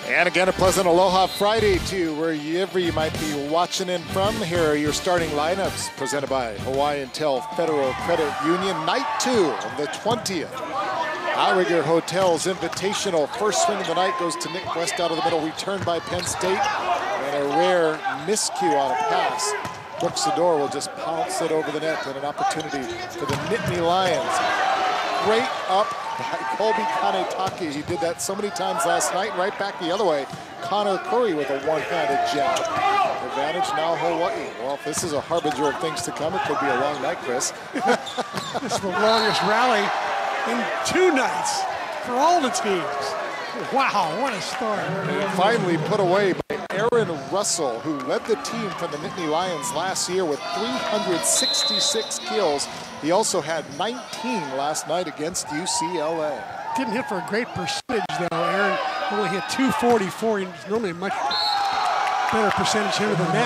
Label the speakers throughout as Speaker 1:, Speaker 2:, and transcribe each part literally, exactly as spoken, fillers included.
Speaker 1: And again, a pleasant Aloha Friday to wherever you might be watching in from. Here are your starting lineups presented by Hawaiian Tel Federal Credit Union. Night two of the twentieth Outrigger Hotels Invitational. First swing of the night goes to Nick West out of the middle, returned by Penn State. And a rare miscue on a pass. Brooks Sador will just pounce it over the net, and an opportunity for the Nittany Lions. Great up by Colby Kanetake. He did that so many times last night. Right back the other way. Connor Curry with a one-handed jab. Advantage now Hawaii. Well, if this is a harbinger of things to come, it could be a long night, Chris.
Speaker 2: This is the longest rally in two nights for all the teams. Wow, what a start.
Speaker 1: And finally put away by Aaron Russell, who led the team from the Nittany Lions last year with three hundred sixty-six kills. He also had nineteen last night against U C L A.
Speaker 2: Didn't hit for a great percentage, though. Aaron only hit two forty-four. He's normally a much better percentage hitter than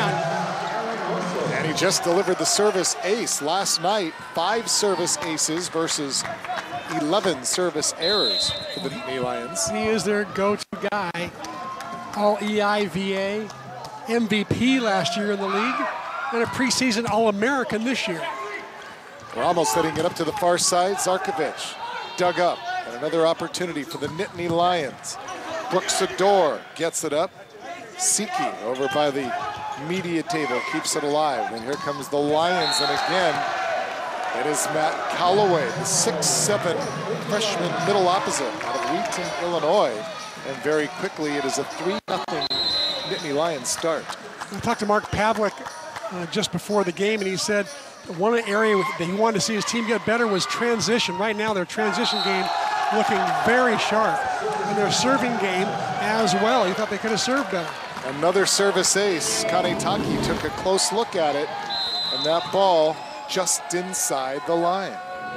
Speaker 2: that.
Speaker 1: And he just delivered the service ace last night. Five service aces versus eleven service errors for the Nittany Lions.
Speaker 2: He is their go-to guy. All E I V A, M V P last year in the league, and a preseason All-American this year.
Speaker 1: We're almost letting it up to the far side. Zarkovich dug up, and another opportunity for the Nittany Lions. Brooks Sador gets it up. Siki over by the media table keeps it alive. And here comes the Lions, and again, it is Matt Calloway, the six seven freshman middle opposite out of Wheaton, Illinois. And very quickly, it is a three nothing Nittany Lions start.
Speaker 2: I talked to Mark Pavlik uh, just before the game, and he said one area that he wanted to see his team get better was transition. Right now, their transition game looking very sharp, and their serving game as well. He thought they could have served better.
Speaker 1: Another service ace. Kanetake took a close look at it, and that ball just inside the line.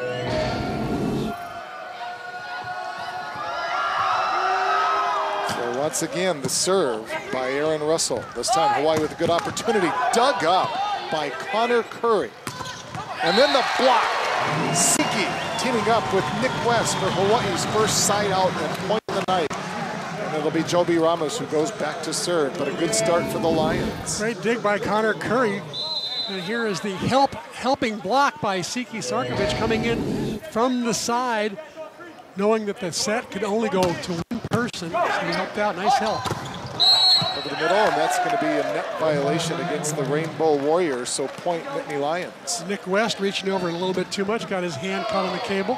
Speaker 1: So once again, the serve by Aaron Russell. This time Hawaii with a good opportunity. Dug up by Connor Curry. And then the block. Siki teaming up with Nick West for Hawaii's first side out and point of the night. And it'll be Joby Ramos who goes back to serve, but a good start for the Lions.
Speaker 2: Great dig by Connor Curry. And here is the help helping block by Siki Sarkovic coming in from the side, knowing that the set could only go to one person. So he helped out. Nice help.
Speaker 1: Over the middle, and that's going to be a net violation against the Rainbow Warriors, so point Nittany Lions.
Speaker 2: Nick West reaching over a little bit too much, got his hand caught on the cable.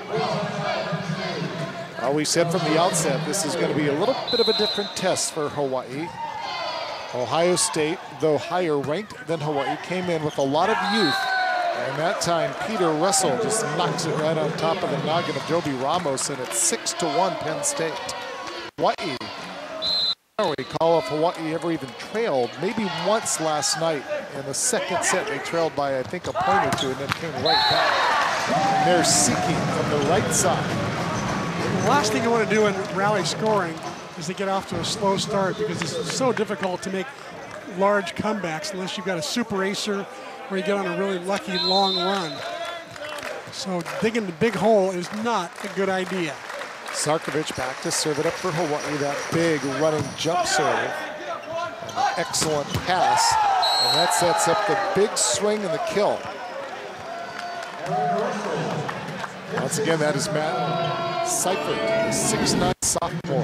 Speaker 1: Well, we said from the outset, this is going to be a little bit of a different test for Hawaii. Ohio State, though higher ranked than Hawaii, came in with a lot of youth. And that time, Peter Russell just knocks it right on top of the noggin of Joby Ramos, and it's six to one Penn State. Hawaii, I don't recall if Hawaii ever even trailed, maybe once last night in the second set. They trailed by, I think, a point or two, and then came right back. And they're seeking from the right side.
Speaker 2: The last thing you want to do in rally scoring is to get off to a slow start, because it's so difficult to make large comebacks unless you've got a super acer or you get on a really lucky long run. So digging the big hole is not a good idea.
Speaker 1: Sarkovic back to serve it up for Hawaii. That big running jump serve. And an excellent pass. And that sets up the big swing and the kill. Once again, that is Matt Seifert, the six nine sophomore.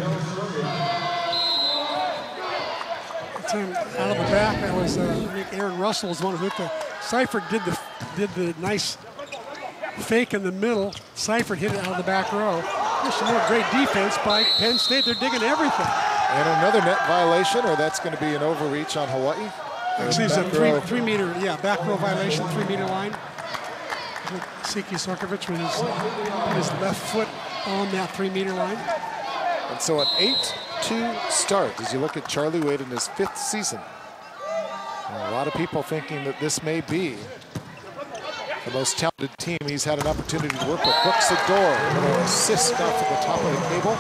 Speaker 2: Out of the back, that was uh, I think Aaron Russell was one who hit the. Seifert did the did the nice fake in the middle. Seifert hit it out of the back row. There's some more great defense by Penn State. They're digging everything.
Speaker 1: And another net violation, or that's going to be an overreach on Hawaii.
Speaker 2: Actually, it's a three, three meter, yeah, back row violation, three meter line. Siki Sarkovic with his, put his left foot on that three meter line.
Speaker 1: And so an eight two start as you look at Charlie Wade in his fifth season. And a lot of people thinking that this may be the most talented team. He's had an opportunity to work with. Brooks Sador, an assist off of the top of the cable.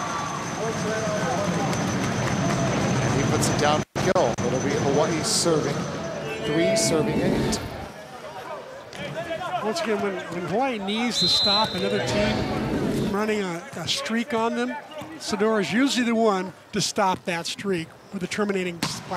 Speaker 1: And he puts it down for kill. It'll be Hawaii serving, three serving eight.
Speaker 2: Once again, when, when Hawaii needs to stop another team from running a, a streak on them, Sador is usually the one to stop that streak with the terminating spike.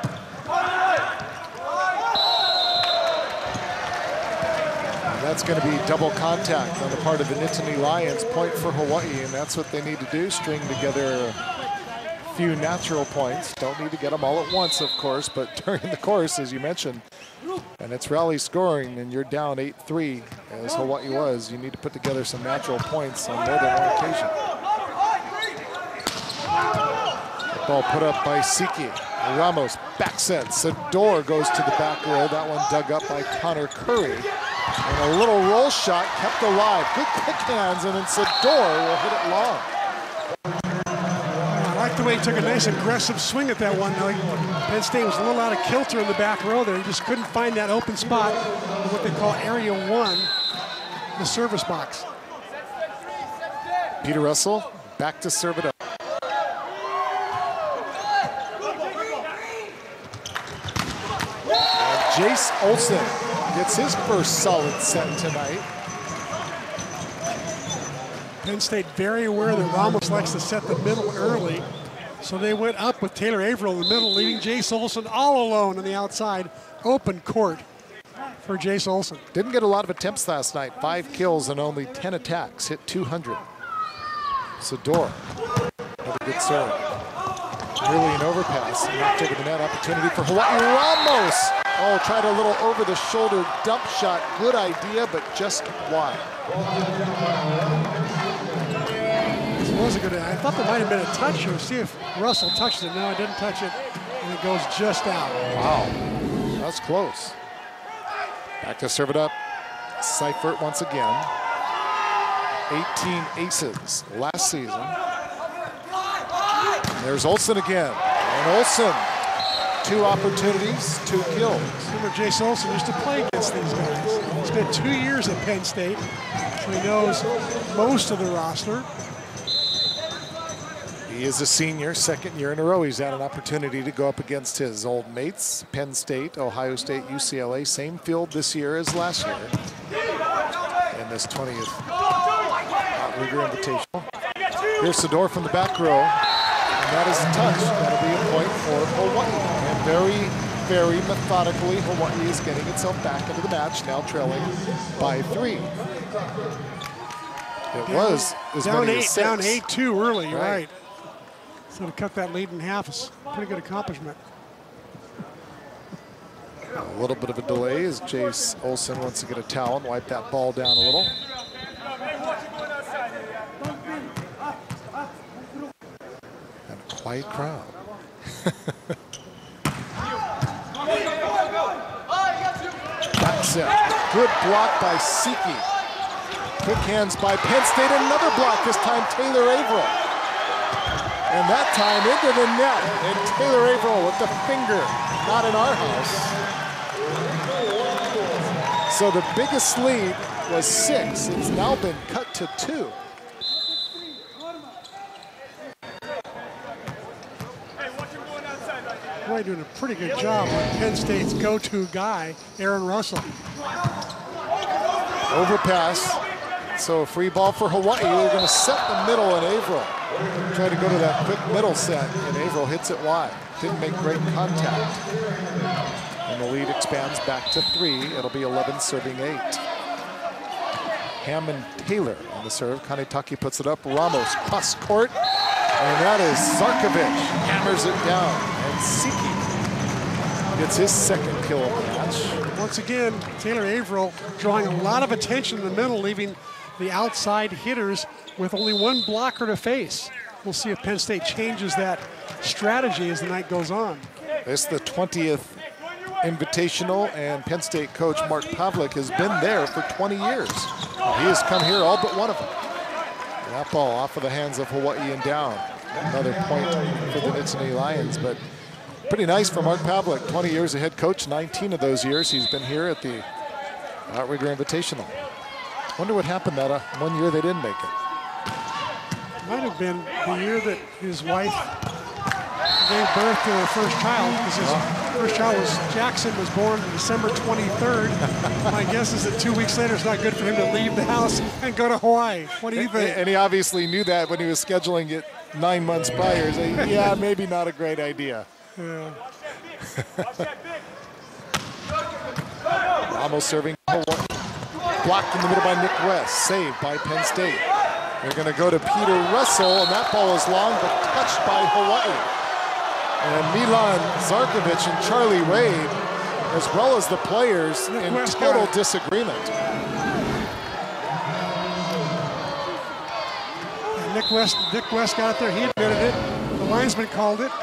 Speaker 1: And that's going to be double contact on the part of the Nittany Lions. Point for Hawaii, and that's what they need to do, string together a few natural points. Don't need to get them all at once, of course, but during the course, as you mentioned, and it's rally scoring, and you're down eight three, as Hawaii was. You need to put together some natural points on more than one occasion. The ball put up by Siki. Ramos back set. Sador goes to the back row. That one dug up by Connor Curry. And a little roll shot kept alive. Good quick hands, and then Sador will hit it long.
Speaker 2: I like the way he took a nice aggressive swing at that one. Like Penn State was a little out of kilter in the back row there. He just couldn't find that open spot in what they call area one, the service box.
Speaker 1: Peter Russell back to serve it up. And Jace Olson gets his first solid set tonight.
Speaker 2: Penn State very aware that Ramos likes to set the middle early, so they went up with Taylor Averill in the middle, leaving Jace Olson all alone on the outside. Open court for Jace Olson.
Speaker 1: Didn't get a lot of attempts last night. Five kills and only ten attacks. Hit two hundred. Sador, another good serve. Really an overpass. Knocked over the net. Opportunity for Hawaii. Ramos! Oh, tried a little over-the-shoulder dump shot. Good idea, but just wide.
Speaker 2: It was a good idea. I thought there might have been a touch here. See if Russell touches it. No, it didn't touch it, and it goes just out.
Speaker 1: Wow, that's close. Back to serve it up. Seifert once again. eighteen aces last season. There's Olson again. And Olson, two opportunities, two kills.
Speaker 2: Remember, Jace Olson used to play against these guys. He spent two years at Penn State, so he knows most of the roster.
Speaker 1: He is a senior, second year in a row. He's had an opportunity to go up against his old mates, Penn State, Ohio State, U C L A. Same field this year as last year in this twentieth Outrigger Invitational. Here's Sador from the back row, and that is a touch. That'll be a point for Hawaii. And very, very methodically, Hawaii is getting itself back into the match, now trailing by three. It was as
Speaker 2: down
Speaker 1: many
Speaker 2: eight,
Speaker 1: as six.
Speaker 2: down eight two early. You're
Speaker 1: Right.
Speaker 2: right. So to cut that lead in half is a pretty good accomplishment.
Speaker 1: A little bit of a delay as Jace Olson wants to get a towel and wipe that ball down a little. And a quiet crowd. Back set. Good block by Siki. Quick hands by Penn State. Another block, this time Taylor Averill. And that time into the net. And Taylor Averill with the finger. Not in our house. So the biggest lead was six. It's now been cut to two.
Speaker 2: Boy, doing a pretty good job with Penn State's go-to guy, Aaron Russell.
Speaker 1: Overpass. So a free ball for Hawaii. They're going to set the middle in Averill. Try to go to that quick middle set, and Averill hits it wide. Didn't make great contact. And the lead expands back to three. It'll be eleven serving eight. Hammond Taylor on the serve. Kanetake puts it up. Ramos cross court. And that is Zarkovich. Hammers it down. And Siki gets his second kill of the match.
Speaker 2: Once again, Taylor Averill drawing a lot of attention in the middle, leaving the outside hitters with only one blocker to face. We'll see if Penn State changes that strategy as the night goes on.
Speaker 1: This is the twentieth Invitational, and Penn State coach Mark Pavlik has been there for twenty years. He has come here all but one of them. And that ball off of the hands of Hawaii and down. Another point for the Nittany Lions, but pretty nice for Mark Pavlik. twenty years as head coach, nineteen of those years he's been here at the Outrigger Invitational. Wonder what happened that uh, one year they didn't make it.
Speaker 2: Might have been the year that his wife gave birth to her first child, because his first child was, Jackson, was born December twenty-third. My guess is that two weeks later it's not good for him to leave the house and go to Hawaii. What do you think?
Speaker 1: And he obviously knew that when he was scheduling it nine months prior. So, yeah, maybe not a great idea.
Speaker 2: Yeah.
Speaker 1: Almost serving Hawaii. Blocked in the middle by Nick West. Saved by Penn State. They're going to go to Peter Russell, and that ball is long, but touched by Hawaii. And Milan Zarkovic and Charlie Wade, as well as the players, Nick in West total disagreement.
Speaker 2: And Nick West, Nick West got it there. He admitted it. The linesman called it.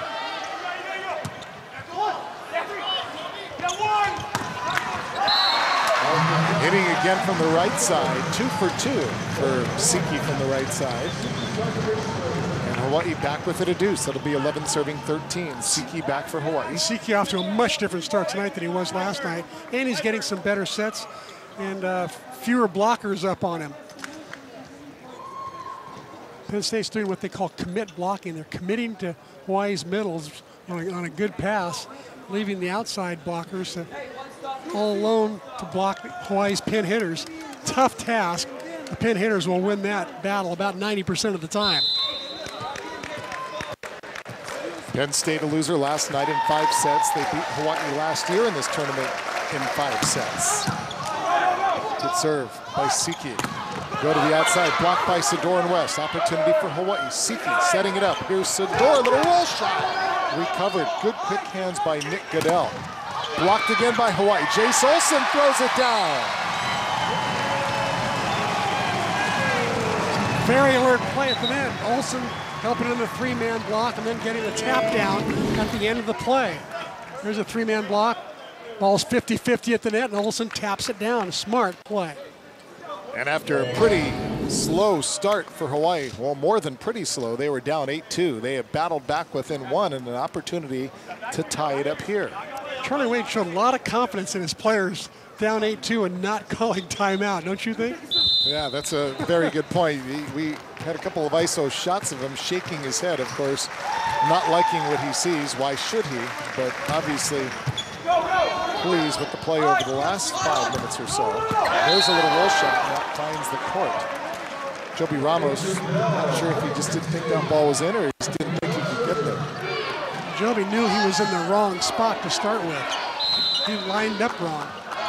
Speaker 1: Hitting again from the right side, two for two for Siki from the right side. And Hawaii back with it a deuce. That'll be eleven serving thirteen. Siki back for Hawaii.
Speaker 2: Siki off to a much different start tonight than he was last night. And he's getting some better sets and uh, fewer blockers up on him. Penn State's doing what they call commit blocking. They're committing to Hawaii's middles on a, on a good pass, leaving the outside blockers to all alone to block Hawaii's pin hitters. Tough task. The pin hitters will win that battle about ninety percent of the time.
Speaker 1: Penn State a loser last night in five sets. They beat Hawaii last year in this tournament in five sets. Good serve by Siki. Go to the outside, blocked by Sador and West. Opportunity for Hawaii. Siki setting it up. Here's Sador, a little roll shot. Recovered. Good quick hands by Nick Goodell. Blocked again by Hawaii. Jace Olsen throws it down.
Speaker 2: Very alert play at the net. Olsen helping in the three-man block and then getting a tap down at the end of the play. There's a three-man block. Ball's fifty fifty at the net, and Olsen taps it down. Smart play.
Speaker 1: And after a pretty slow start for Hawaii, well, more than pretty slow, they were down eight two. They have battled back within one and an opportunity to tie it up here.
Speaker 2: Charlie Wade showed a lot of confidence in his players down eight two and not calling timeout, don't you think?
Speaker 1: Yeah, that's a very good point. We had a couple of I S O shots of him shaking his head, of course, not liking what he sees. Why should he? But obviously pleased with the play over the last five minutes or so. There's a little roll shot, and that finds the court. Joby Ramos, not sure if he just didn't think that ball was in or he just didn't think he could get there.
Speaker 2: Joby knew he was in the wrong spot to start with. He lined up wrong.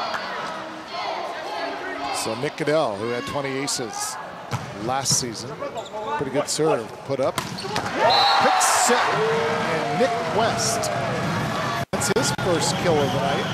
Speaker 1: So Nick Goodell, who had twenty aces last season, pretty good serve, put up. Quick set, and Nick West. That's his first kill of the night.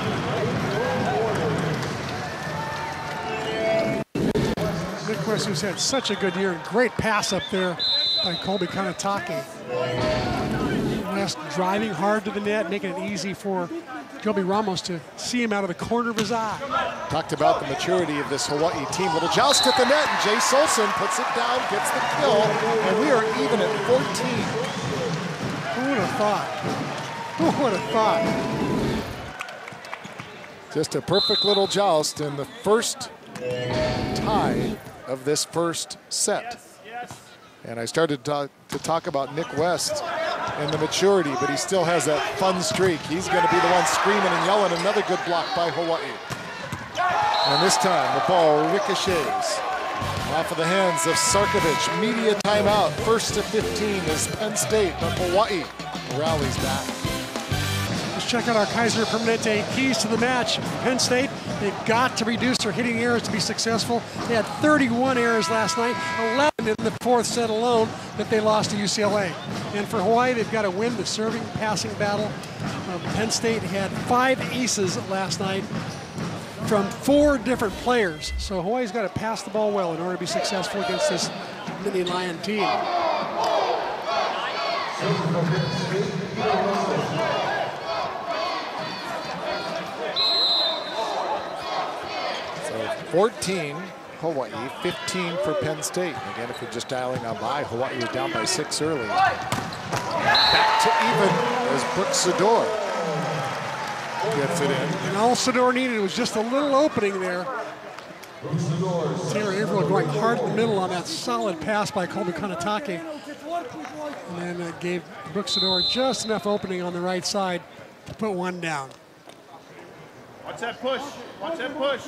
Speaker 2: Nick West, who's had such a good year, great pass up there by Colby Kanatake. West driving hard to the net, making it easy for Joby Ramos to see him out of the corner of his eye.
Speaker 1: Talked about the maturity of this Hawaii team. Little joust at the net, and Jace Olsen puts it down, gets the kill, and we are even at fourteen.
Speaker 2: Who would have thought? Who would have thought?
Speaker 1: Just a perfect little joust in the first tie of this first set. And I started to talk, to talk about Nick West and the maturity, but he still has that fun streak. He's going to be the one screaming and yelling. Another good block by Hawaii. And this time the ball ricochets off of the hands of Sarkovic. Media timeout. First to fifteen is Penn State, but Hawaii rallies back.
Speaker 2: Let's check out our Kaiser Permanente keys to the match. Penn State, they've got to reduce their hitting errors to be successful. They had thirty-one errors last night, eleven in the fourth set alone that they lost to U C L A. And for Hawaii, they've got to win the serving passing battle. Uh, Penn State had five aces last night from four different players. So Hawaii's got to pass the ball well in order to be successful against this Mini Lion team.
Speaker 1: fourteen Hawaii, fifteen for Penn State. Again, if you're just dialing on by, Hawaii was down by six early. Back to even as Brooke Sador gets it in.
Speaker 2: And all Sador needed was just a little opening there. Taylor Averill going hard in the middle on that solid pass by Colby Kanatake. And then uh, gave Brooke Sador just enough opening on the right side to put one down.
Speaker 3: Watch that push. Watch that push.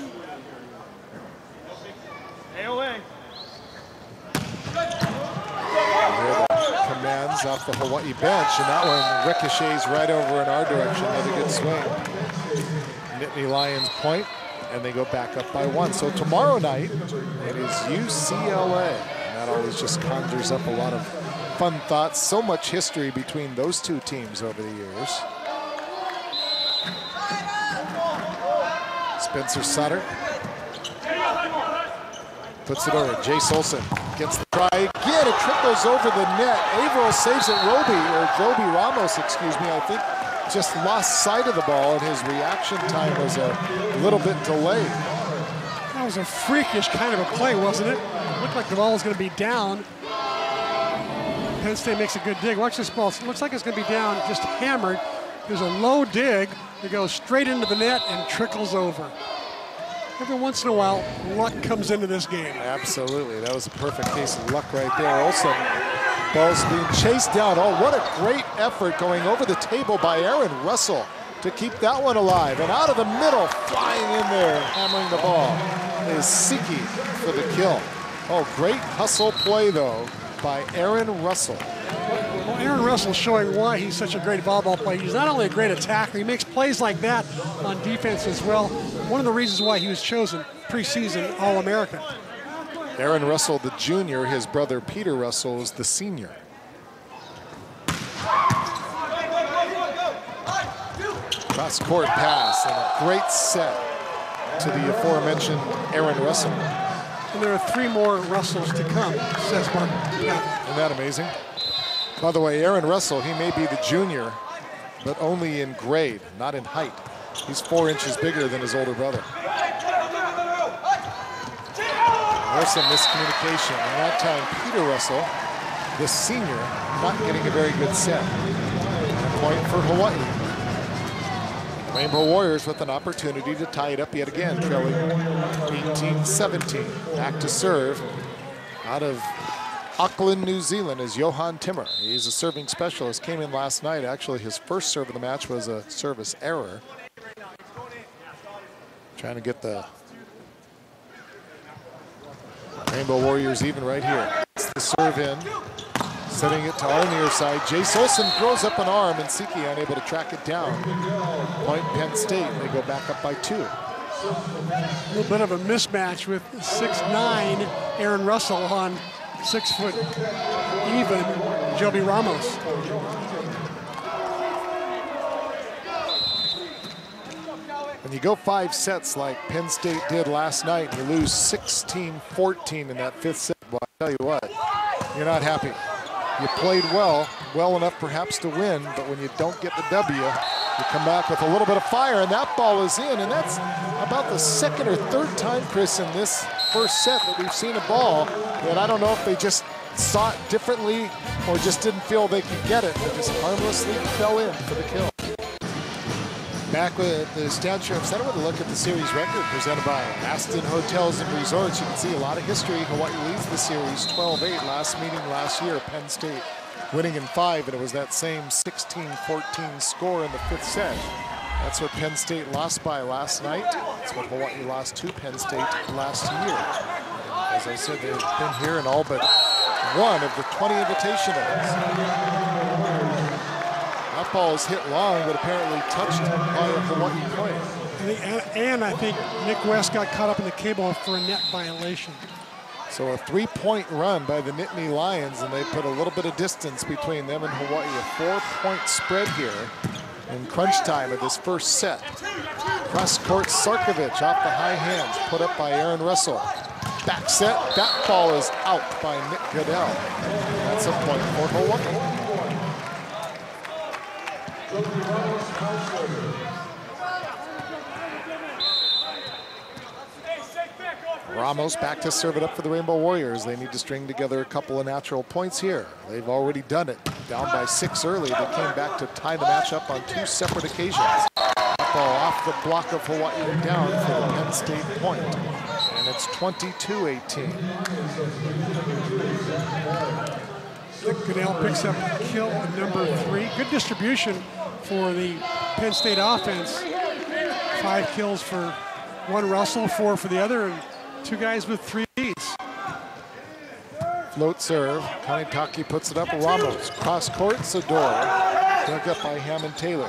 Speaker 3: A O A.
Speaker 1: The plays off the Hawaii bench, and that one ricochets right over in our direction. Another good swing. Nittany Lions point, and they go back up by one. So tomorrow night, it is U C L A. And that always just conjures up a lot of fun thoughts. So much history between those two teams over the years. Spencer Sutter puts it over. Jace Olsen gets the try again. It trickles over the net. Averill saves it. Roby, or Joby Ramos, excuse me, I think just lost sight of the ball, and his reaction time was a little bit delayed.
Speaker 2: That was a freakish kind of a play, wasn't it? It looked like the ball was going to be down. Penn State makes a good dig. Watch this ball. It looks like it's going to be down, just hammered. There's a low dig that goes straight into the net and trickles over. Every once in a while, luck comes into this game.
Speaker 1: Absolutely. That was a perfect case of luck right there. Olsen, ball's being chased down. Oh, what a great effort going over the table by Aaron Russell to keep that one alive. And out of the middle, flying in there, hammering the ball, is Siki for the kill. Oh, great hustle play, though, by Aaron Russell.
Speaker 2: Well, Aaron Russell showing why he's such a great volleyball player. He's not only a great attacker, he makes plays like that on defense as well. One of the reasons why he was chosen preseason All-American.
Speaker 1: Aaron Russell, the junior, his brother Peter Russell is the senior. Cross-court pass and a great set to the aforementioned Aaron Russell.
Speaker 2: And there are three more Russells to come, says Mark. Yeah.
Speaker 1: Isn't that amazing? By the way, Aaron Russell, he may be the junior, but only in grade, not in height. He's four inches bigger than his older brother. There's some miscommunication. And that time, Peter Russell, the senior, not getting a very good set. And a point for Hawaii. Rainbow Warriors with an opportunity to tie it up yet again, trailing eighteen seventeen. Back to serve out of Auckland, New Zealand is Johan Timmer. He's a serving specialist, came in last night. Actually, his first serve of the match was a service error. Trying to get the Rainbow Warriors even right here. It's the serve in, setting it to our near side. Jace Olsen throws up an arm, and Siki unable to track it down. Point Penn State, they go back up by two.
Speaker 2: A little bit of a mismatch with six nine Aaron Russell on six foot even Joby Ramos.
Speaker 1: When you go five sets like Penn State did last night, you lose sixteen fourteen in that fifth set. Well, I tell you what, you're not happy. You played well, well enough perhaps to win, but when you don't get the W, you come back with a little bit of fire, and that ball is in, and that's about the second or third time, Chris, in this first set that we've seen a ball that I don't know if they just saw it differently or just didn't feel they could get it. They just harmlessly fell in for the kill. Back with the Stat Sheriff Center with a look at the series record presented by Aston Hotels and Resorts. You can see a lot of history. Hawaii leads the series twelve eight. Last meeting last year, Penn State winning in five, and it was that same sixteen fourteen score in the fifth set. That's what Penn State lost by last night. That's what Hawaii lost to Penn State last year. And as I said, they've been here in all but one of the twenty invitationals. That ball is hit long, but apparently touched by a Hawaii player.
Speaker 2: And, and I think Nick West got caught up in the cable for a net violation.
Speaker 1: So a three-point run by the Nittany Lions, and they put a little bit of distance between them and Hawaii. A four-point spread here in crunch time of this first set. Cross-court Sarkovic off the high hands, put up by Aaron Russell. Back set, that ball is out by Nick Goodell. That's a point for Hawaii. Ramos back to serve it up for the Rainbow Warriors. They need to string together a couple of natural points here. They've already done it. Down by six early, they came back to tie the match up on two separate occasions. That ball off the block of Hawaii and down for the Penn State point. And it's twenty-two eighteen.
Speaker 2: Goodell picks up kill number three. Good distribution for the Penn State offense. Five kills for one Russell, four for the other, and two guys with three leads.
Speaker 1: Float serve. Kanetake puts it up. Ramos. Cross court. Sador. Dug up by Hammond Taylor.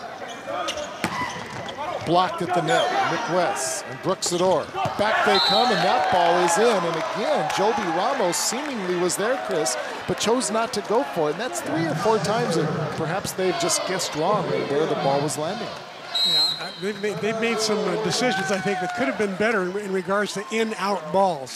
Speaker 1: Blocked at the net. Nick West and Brooks Sador. Back they come, and that ball is in. And again, Joby Ramos seemingly was there, Chris, but chose not to go for it. And that's three or four times that perhaps they've just guessed wrong where the ball was landing.
Speaker 2: Yeah, they've made, they've made some uh, decisions, I think, that could have been better in, in regards to in-out balls.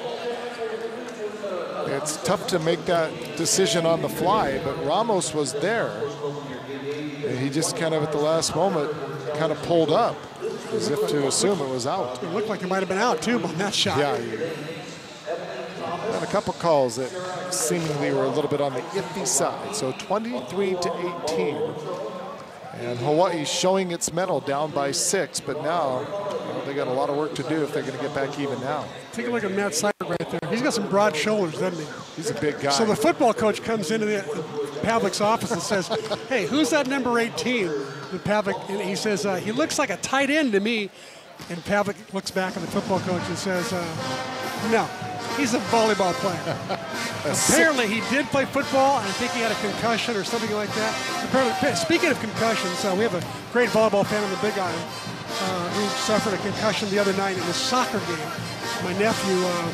Speaker 1: It's tough to make that decision on the fly, but Ramos was there. And he just kind of at the last moment kind of pulled up as if to assume it was out.
Speaker 2: It looked like it might have been out too on that shot.
Speaker 1: Yeah. And a couple calls that seemingly were a little bit on the iffy side. So twenty-three to eighteen. And Hawaii showing its mettle down by six, but now well, they got a lot of work to do if they're going to get back even now.
Speaker 2: Take a look at Matt Seifert right there. He's got some broad shoulders, doesn't he?
Speaker 1: He's a big guy.
Speaker 2: So the football coach comes into the Pavlik's office and says, hey, who's that number eighteen? And Pavlik, and he says, uh, he looks like a tight end to me. And Pavlik looks back at the football coach and says, uh, no, he's a volleyball player. Apparently he did play football, and I think he had a concussion or something like that. Apparently, speaking of concussions, uh, we have a great volleyball fan on the Big Island uh, who suffered a concussion the other night in a soccer game. My nephew, uh,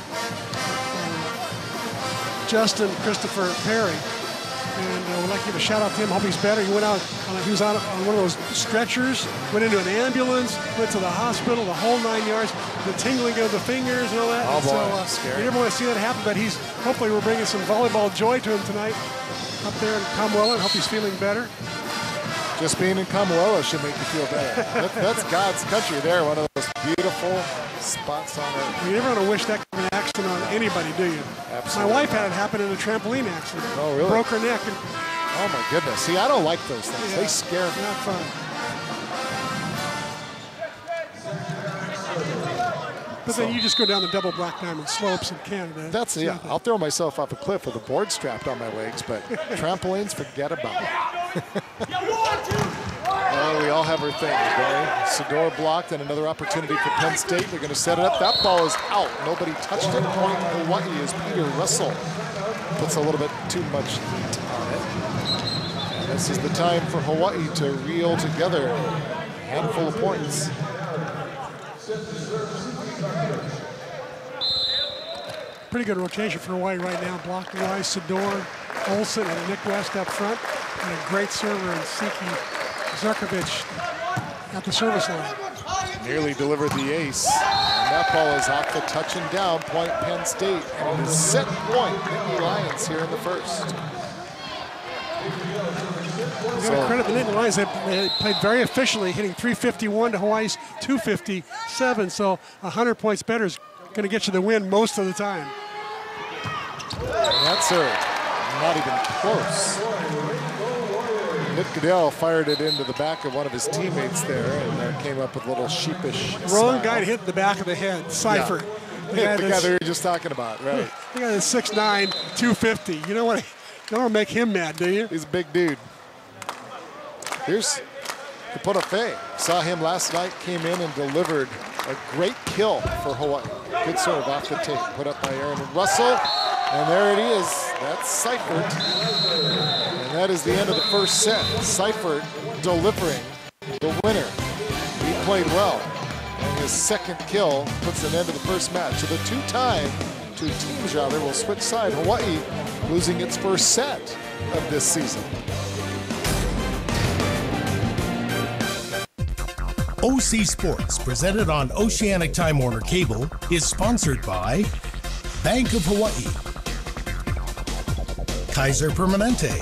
Speaker 2: uh, Justin Christopher Perry, and uh, we'd like to give a shout out to him. Hope he's better. He went out, on a, he was on, on one of those stretchers, went into an ambulance, went to the hospital, the whole nine yards, the tingling of the fingers and all that.
Speaker 1: Oh,
Speaker 2: and
Speaker 1: boy,
Speaker 2: so uh,
Speaker 1: scary.
Speaker 2: you never want to see that happen, but he's, hopefully we're bringing some volleyball joy to him tonight up there in Kamuela, and hope he's feeling better.
Speaker 1: Just being in Kamuela should make you feel better. that, that's God's country there, one of those beautiful spots on earth.
Speaker 2: You never want to wish that kind of an accident on anybody, do you?
Speaker 1: Absolutely.
Speaker 2: My wife had it happen in a trampoline accident.
Speaker 1: Oh, really?
Speaker 2: Broke her neck. And
Speaker 1: oh, my goodness. See, I don't like those things.
Speaker 2: yeah,
Speaker 1: they scare me.
Speaker 2: Not fun. But then you just go down the double black diamond slopes in Canada.
Speaker 1: That's it. Yeah, I'll throw myself off a cliff with a board strapped on my legs, but trampolines, forget about it. Oh, we all have our things, right? Sador blocked, and another opportunity for Penn State. They're going to set it up. That ball is out. Nobody touched it. Point Hawaii is Peter Russell. Puts a little bit too much heat on it. And this is the time for Hawaii to reel together a handful of points.
Speaker 2: Pretty good rotation for Hawaii right now. Blocked wise, Sador, Olsen, and Nick West up front. And a great server in Siki Zarkovic at the service line.
Speaker 1: Nearly delivered the ace. And that ball is off the touch and down. Point Penn State. And it is set point Nittany Lions here in the first.
Speaker 2: You got to credit the Nittany Lions. They, they played very efficiently, hitting three fifty-one to Hawaii's two fifty-seven. So one hundred points better is going to get you the win most of the time.
Speaker 1: And that's her. Not even close. Nick Goodell fired it into the back of one of his teammates there, and uh, came up with a little sheepish
Speaker 2: Wrong
Speaker 1: smile.
Speaker 2: guy to hit the back of the head. Seifert.
Speaker 1: Yeah.
Speaker 2: The,
Speaker 1: Hey,
Speaker 2: guy
Speaker 1: the guy that we were just talking about, right?
Speaker 2: The guy that's six nine, two fifty. You know what? You don't want to make him mad, do you?
Speaker 1: He's a big dude. Here's Kaponafe. Saw him last night, came in and delivered a great kill for Hawaii. Good serve off the tape, put up by Aaron Russell. And there it is. That's Seifert. And that is the end of the first set. Seifert delivering the winner. He played well. And his second kill puts an end to the first match. So the two-time, two teams rather, will switch side. Hawaii losing its first set of this season.
Speaker 4: O C Sports, presented on Oceanic Time Warner Cable, is sponsored by Bank of Hawaii, Kaiser Permanente,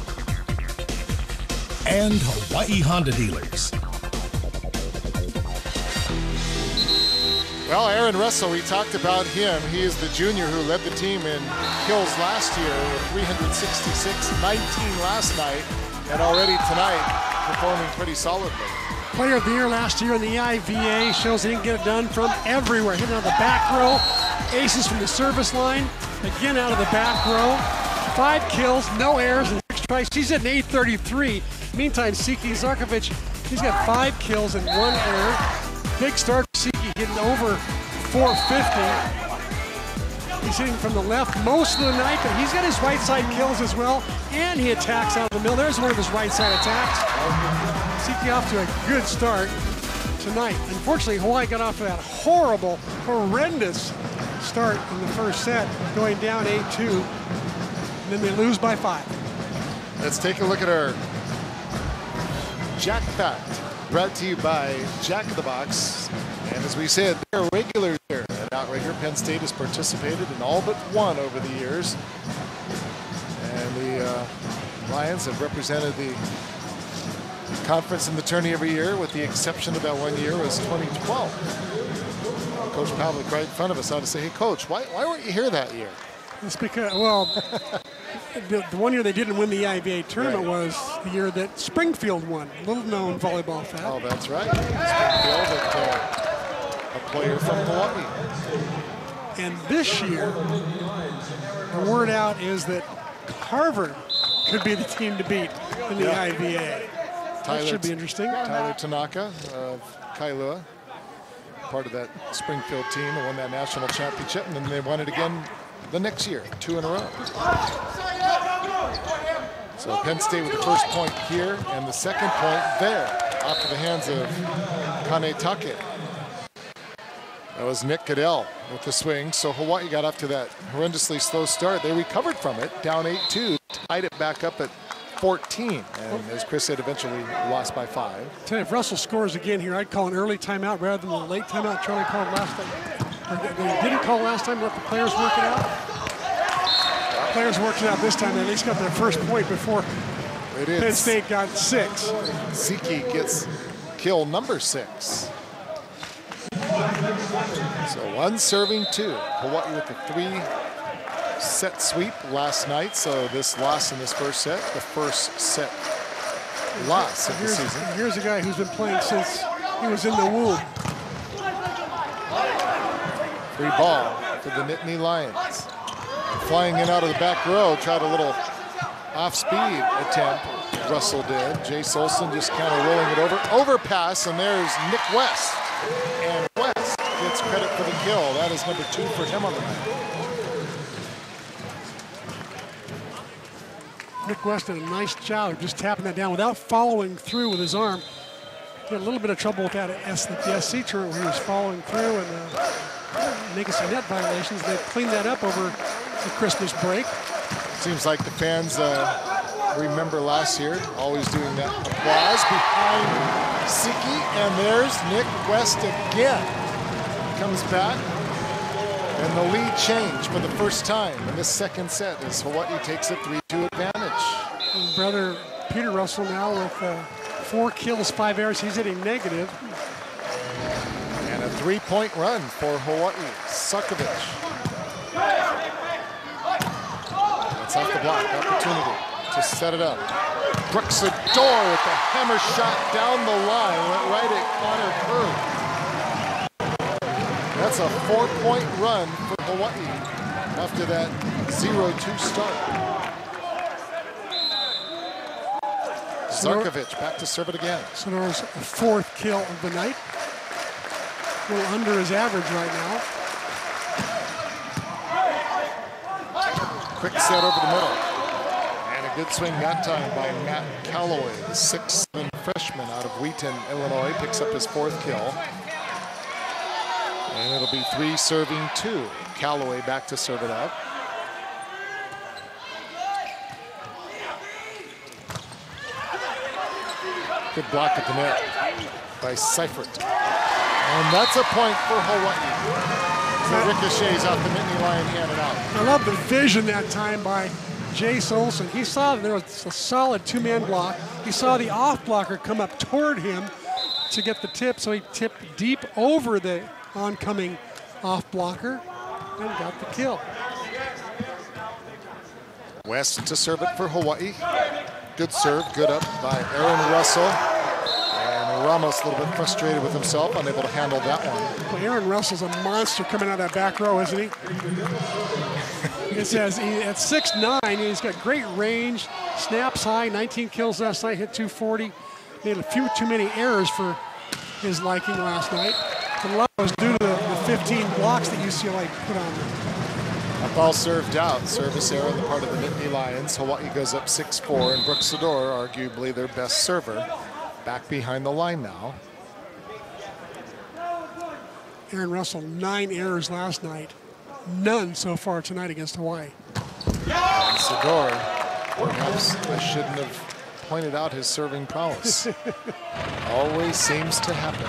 Speaker 4: and Hawaii Honda Dealers.
Speaker 1: Well, Aaron Russell, we talked about him. He is the junior who led the team in kills last year with three sixty-six, nineteen last night, and already tonight performing pretty solidly.
Speaker 2: Player of the year last year in the I V A, shows he didn't get it done from everywhere. Hitting out of the back row, aces from the service line, again out of the back row. Five kills, no errors, and six strikes. He's at an eight thirty-three. Meantime, Siki Zarkovic, he's got five kills and one error. Big start for Siki, hitting over four fifty. He's hitting from the left most of the night, but he's got his right side kills as well, and he attacks out of the middle. There's one of his right side attacks. Siki off to a good start tonight. Unfortunately, Hawaii got off to that horrible, horrendous start in the first set, going down eight two, and then they lose by five.
Speaker 1: Let's take a look at our Jack Fact, brought to you by Jack in the Box. And as we said, they're regulars here at Outrigger. Penn State has participated in all but one over the years. And the uh, Lions have represented the conference in the tourney every year, with the exception of that one year was twenty twelve. Coach Pavlik right in front of us ought to say, hey, Coach, why, why weren't you here that year?
Speaker 2: It's because, well, the, the one year they didn't win the I V A tournament
Speaker 1: Right.
Speaker 2: was the year that Springfield won, little known volleyball fact.
Speaker 1: Oh, that's right. Springfield, at, uh, a player from Hawaii.
Speaker 2: And this year, the word out is that Harvard could be the team to beat in the
Speaker 1: Yeah.
Speaker 2: I V A. That should be interesting.
Speaker 1: Tyler Tanaka of Kailua, part of that Springfield team that won that national championship, and then they won it again the next year, two in a row. So Penn State with the first point here, and the second point there, off of the hands of Kanetake. That was Nick Goodell with the swing. So Hawaii got off to that horrendously slow start. They recovered from it, down eight two, tied it back up at fourteen. And as Chris said, eventually lost by five.
Speaker 2: Tell you, if Russell scores again here, I'd call an early timeout rather than a late timeout Charlie called last time. Or they didn't call last time, let the players work it out. The players worked it out this time. They at least got their first point before
Speaker 1: It is.
Speaker 2: Penn State got six.
Speaker 1: Siki gets kill number six. So one serving two. Hawaii with the three set sweep last night. So this loss in this first set, the first set loss of the
Speaker 2: Here's,
Speaker 1: season.
Speaker 2: here's a guy who's been playing since he was in the womb.
Speaker 1: Free ball for the Nittany Lions. Flying in out of the back row, tried a little off-speed attempt. Russell did. Jace Olson just kind of rolling it over. Overpass, and there's Nick West. And West gets credit for the kill. That is number two for him on the night.
Speaker 2: Nick West did a nice job of just tapping that down without following through with his arm. He had a little bit of trouble with that at the S C tournament where he was following through and uh, making some net violations. They cleaned that up over the Christmas break.
Speaker 1: Seems like the fans uh, remember last year, always doing that applause behind Siki, and there's Nick West again. Comes back, and the lead change for the first time in this second set as Hawaii takes a three two advantage.
Speaker 2: And brother Peter Russell now with uh, four kills, five errors. He's hitting negative.
Speaker 1: And a three-point run for Hawaii. Sukovic. That's off the block, opportunity to set it up. Brooks Adore with the hammer shot down the line, went right at Connor Kerr. That's a four-point run for Hawaii after that zero two start. Zarkovic back to serve it again.
Speaker 2: Sonora's fourth kill of the night. A little under his average right now.
Speaker 1: Quick set over the middle. And a good swing that time by Matt Calloway, the six seven freshman out of Wheaton, Illinois, picks up his fourth kill. And it'll be three serving two. Calloway back to serve it up. Good block at the net by Seifert. And that's a point for Hawaii. The ricochets off the Nittany Lion hand and out.
Speaker 2: I love the vision that time by Jace Olson. He saw that there was a solid two-man block. He saw the off blocker come up toward him to get the tip, so he tipped deep over the oncoming off blocker and got the kill.
Speaker 1: West to serve it for Hawaii. Good serve, good up by Aaron Russell. And Ramos a little bit frustrated with himself, unable to handle that one.
Speaker 2: Well, Aaron Russell's a monster coming out of that back row, isn't he? It says he, at six nine, he's got great range, snaps high, nineteen kills last night, hit two forty. Made a few too many errors for his liking last night. And a lot was due to the, the fifteen blocks that U C L A put on him.
Speaker 1: That ball served out. Service error on the part of the Nittany Lions. Hawaii goes up six four, and Brooks Sador, arguably their best server, back behind the line now.
Speaker 2: Aaron Russell, nine errors last night. None so far tonight against Hawaii.
Speaker 1: And Sador, perhaps I shouldn't have pointed out his serving prowess. Always seems to happen.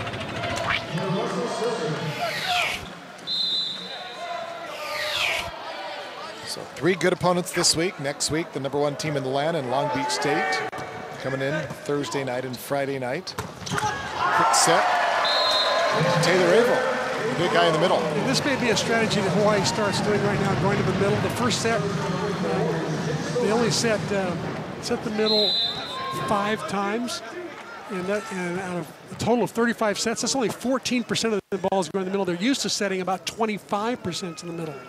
Speaker 1: So three good opponents this week. Next week, the number one team in the land in Long Beach State, coming in Thursday night and Friday night. Quick set. Taylor Averill, the big guy in the middle.
Speaker 2: And this may be a strategy that Hawaii starts doing right now, going to the middle. The first set, uh, they only set uh, set the middle five times, and that and out of a total of thirty-five sets, that's only fourteen percent of the balls going in the middle. They're used to setting about twenty-five percent in the middle.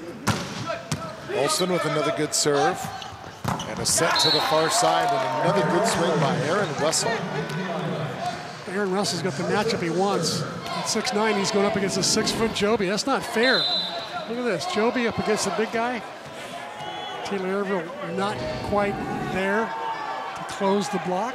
Speaker 1: Olsen with another good serve, and a set to the far side, and another good swing by Aaron Russell.
Speaker 2: Aaron Russell's got the matchup he wants. At six nine, he's going up against a six-foot Joby. That's not fair. Look at this, Joby up against the big guy. Taylor Averill not quite there to close the block.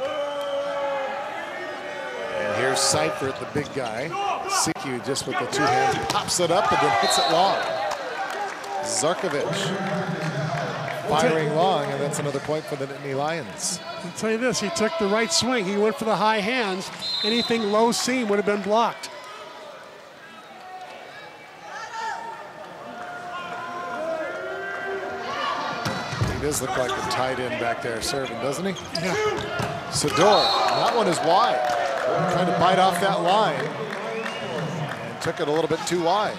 Speaker 1: And here's Seifert, the big guy. Siku just with the two hands, pops it up and then hits it long. Zarkovich firing long, and that's another point for the Nittany Lions.
Speaker 2: I'll tell you this, he took the right swing. He went for the high hands. Anything low seam would have been blocked.
Speaker 1: He does look like a tight end back there serving, doesn't he?
Speaker 2: Yeah.
Speaker 1: Sador, that one is wide. Trying to bite off that line and took it a little bit too wide.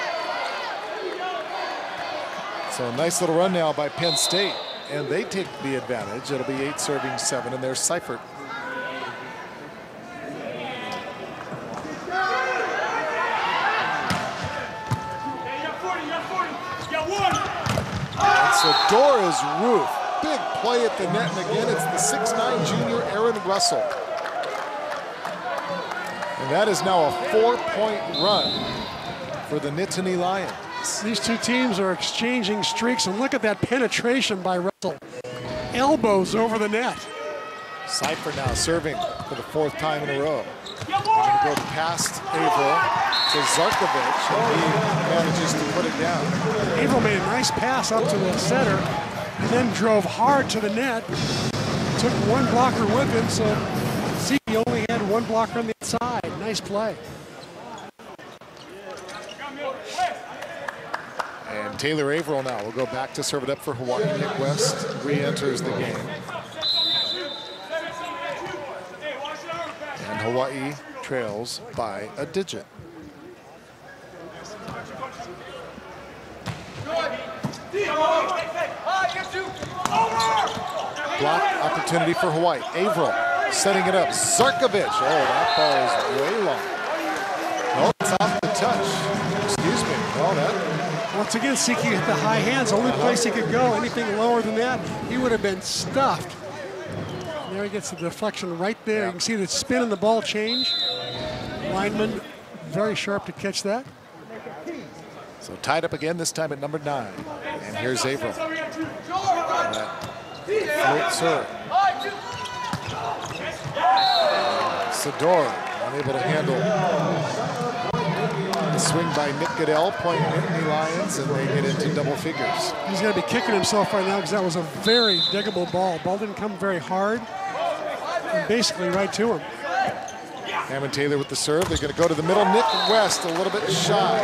Speaker 1: So a nice little run now by Penn State, and they take the advantage. It'll be eight serving seven, and there's Seifert. And Sador is roof. Big play at the net, and again, it's the six nine junior Aaron Russell. And that is now a four-point run for the Nittany Lions.
Speaker 2: These two teams are exchanging streaks, and look at that penetration by Russell. Elbows over the net.
Speaker 1: Seifert now serving for the fourth time in a row. They're going to go past Averill to Zarkovich, and he manages to put it down.
Speaker 2: Averill made a nice pass up to the setter, and then drove hard to the net. Took one blocker with him, so Zeke only had one blocker on the inside. Nice play.
Speaker 1: And Taylor Averill now will go back to serve it up for Hawaii. Nick West re-enters the game. And Hawaii trails by a digit. Block opportunity for Hawaii. Averill setting it up. Zarkovich. Oh, that ball is way long. No, it's off the touch. Excuse me. Oh, that.
Speaker 2: Once again, Siki hit the high hands. Only place he could go. Anything lower than that, he would have been stuffed. There he gets the deflection right there. Yeah. You can see the spin and the ball change. Lineman very sharp to catch that.
Speaker 1: So tied up again, this time at number nine. And here's Averill. Float serve. Sador unable to handle the swing by Nick Goodell, point Nittany Lions, and they get into double figures.
Speaker 2: He's going to be kicking himself right now because that was a very diggable ball. Ball didn't come very hard, and basically right to him.
Speaker 1: Hammond Taylor with the serve. They're going to go to the middle. Nick West a little bit shy.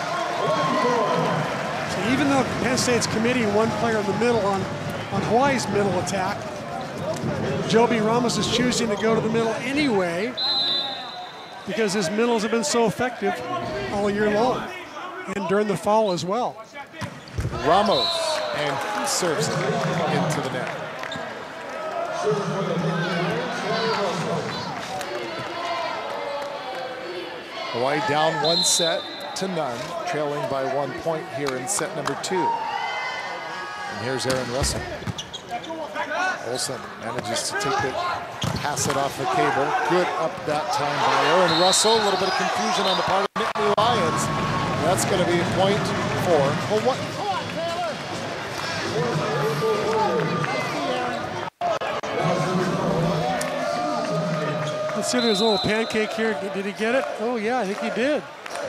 Speaker 2: So even though Penn State's committing one player in the middle on, on Hawaii's middle attack, Joby Ramos is choosing to go to the middle anyway because his middles have been so effective all year long and during the fall as well.
Speaker 1: Ramos, and he serves it into the net. Hawaii down one set to none, trailing by one point here in set number two. And here's Aaron Russell. Olsen manages to take it, pass it off the cable. Good up that time by Aaron Russell. A little bit of confusion on the part of the Nittany Lions. That's going to be a point for Hawaii.
Speaker 2: Let's see his little pancake here. Did he get it? Oh yeah, I think he did.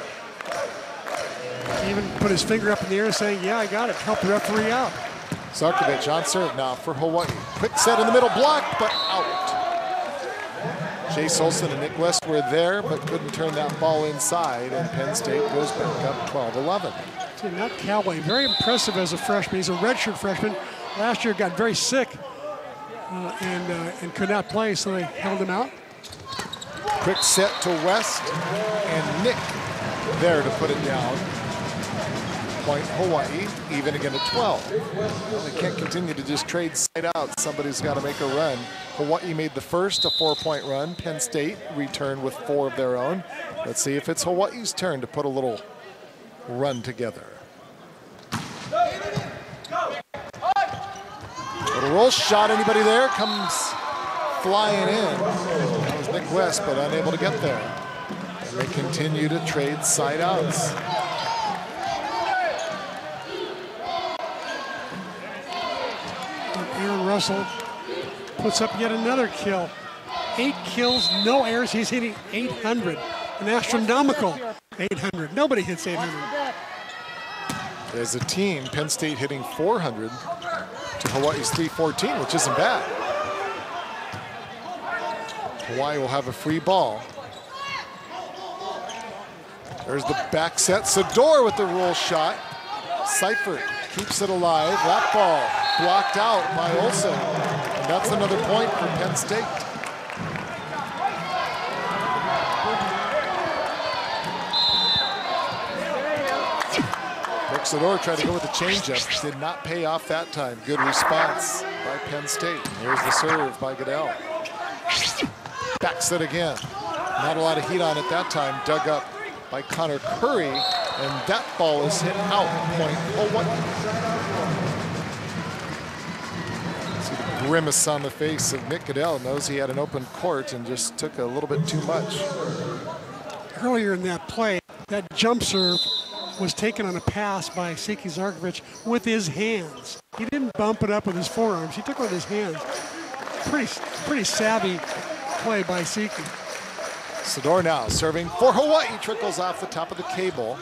Speaker 2: He even put his finger up in the air saying, yeah, I got it. Help the referee out.
Speaker 1: Zarkovic on serve now for Hawaii. Quick set in the middle, block, but out. Chase Olson and Nick West were there, but couldn't turn that ball inside, and Penn State goes back up twelve eleven.
Speaker 2: See, Matt Callaway, very impressive as a freshman. He's a redshirt freshman. Last year got very sick uh, and, uh, and could not play, so they held him out.
Speaker 1: Quick set to West, and Nick there to put it down. Point Hawaii, even again at twelve. Well, they can't continue to just trade side out. Somebody's got to make a run. Hawaii made the first, a four-point run. Penn State returned with four of their own. Let's see if it's Hawaii's turn to put a little run together. Little roll shot, anybody there? Comes flying in. That was Nick West, but unable to get there. And they continue to trade side outs.
Speaker 2: Aaron Russell puts up yet another kill. Eight kills, no errors. He's hitting eight hundred, an astronomical eight hundred. Nobody hits eight hundred.
Speaker 1: As a team, Penn State hitting four hundred to Hawaii's three fourteen, which isn't bad. Hawaii will have a free ball. There's the back set. Sador with the roll shot. Seifert keeps it alive. That ball blocked out by Olson. And that's another point for Penn State. Sador tried to go with the changeup. Did not pay off that time. Good response by Penn State. Here's the serve by Goodell. Backs it again. Not a lot of heat on it that time. Dug up by Connor Curry. And that ball is hit out. Point Hawaii. See the grimace on the face of Nick Goodell. Knows he had an open court and just took a little bit too much.
Speaker 2: Earlier in that play, that jump serve was taken on a pass by Siki Zarkovic with his hands. He didn't bump it up with his forearms. He took it with his hands. Pretty, pretty savvy play by Siki.
Speaker 1: Sador now serving for Hawaii. Trickles off the top of the cable.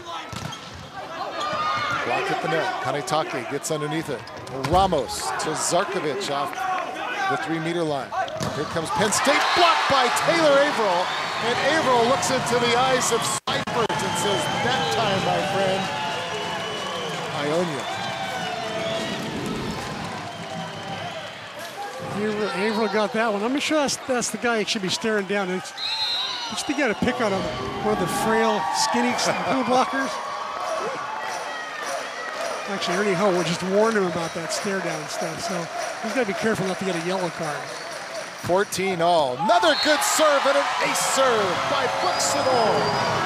Speaker 1: Block at the net. Kanetake gets underneath it. Ramos to Zarkovic off the three-meter line. Here comes Penn State. Blocked by Taylor Averill. And Averill looks into the eyes of Seifert and says, that time, my friend, I own you.
Speaker 2: Averill got that one. I'm sure that's, that's the guy he should be staring down. It's, it's the guy to pick on him, one of the frail, skinny blue blockers. Actually, Ernie Ho just warned him about that stare down stuff, so he's got to be careful not to get a yellow card.
Speaker 1: fourteen all. Another good serve and an ace serve by Sador.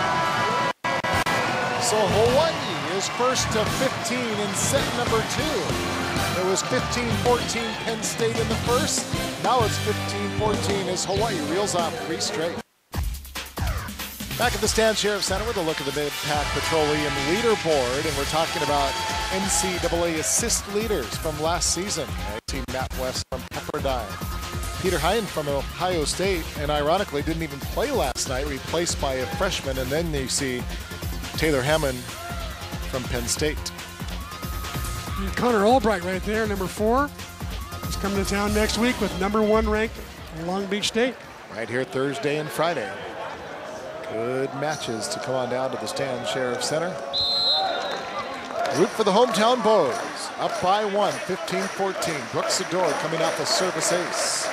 Speaker 1: So Hawaii is first to fifteen in set number two. It was fifteen fourteen Penn State in the first. Now it's fifteen fourteen as Hawaii reels off three straight. Back at the Stan Sheriff Center with a look at the Mid-Pac Petroleum leaderboard, and we're talking about N C double A assist leaders from last season. I see Matt West from Pepperdine. Peter Hine from Ohio State, and ironically didn't even play last night, replaced by a freshman. And then you see Taylor Hammond from Penn State.
Speaker 2: And Connor Albright right there, number four. He's coming to town next week with number one ranked Long Beach State.
Speaker 1: Right here Thursday and Friday. Good matches to come on down to the Stan Sheriff Center. Root for the hometown Bows. Up by one, fifteen fourteen. Brooks Sador coming off the service ace.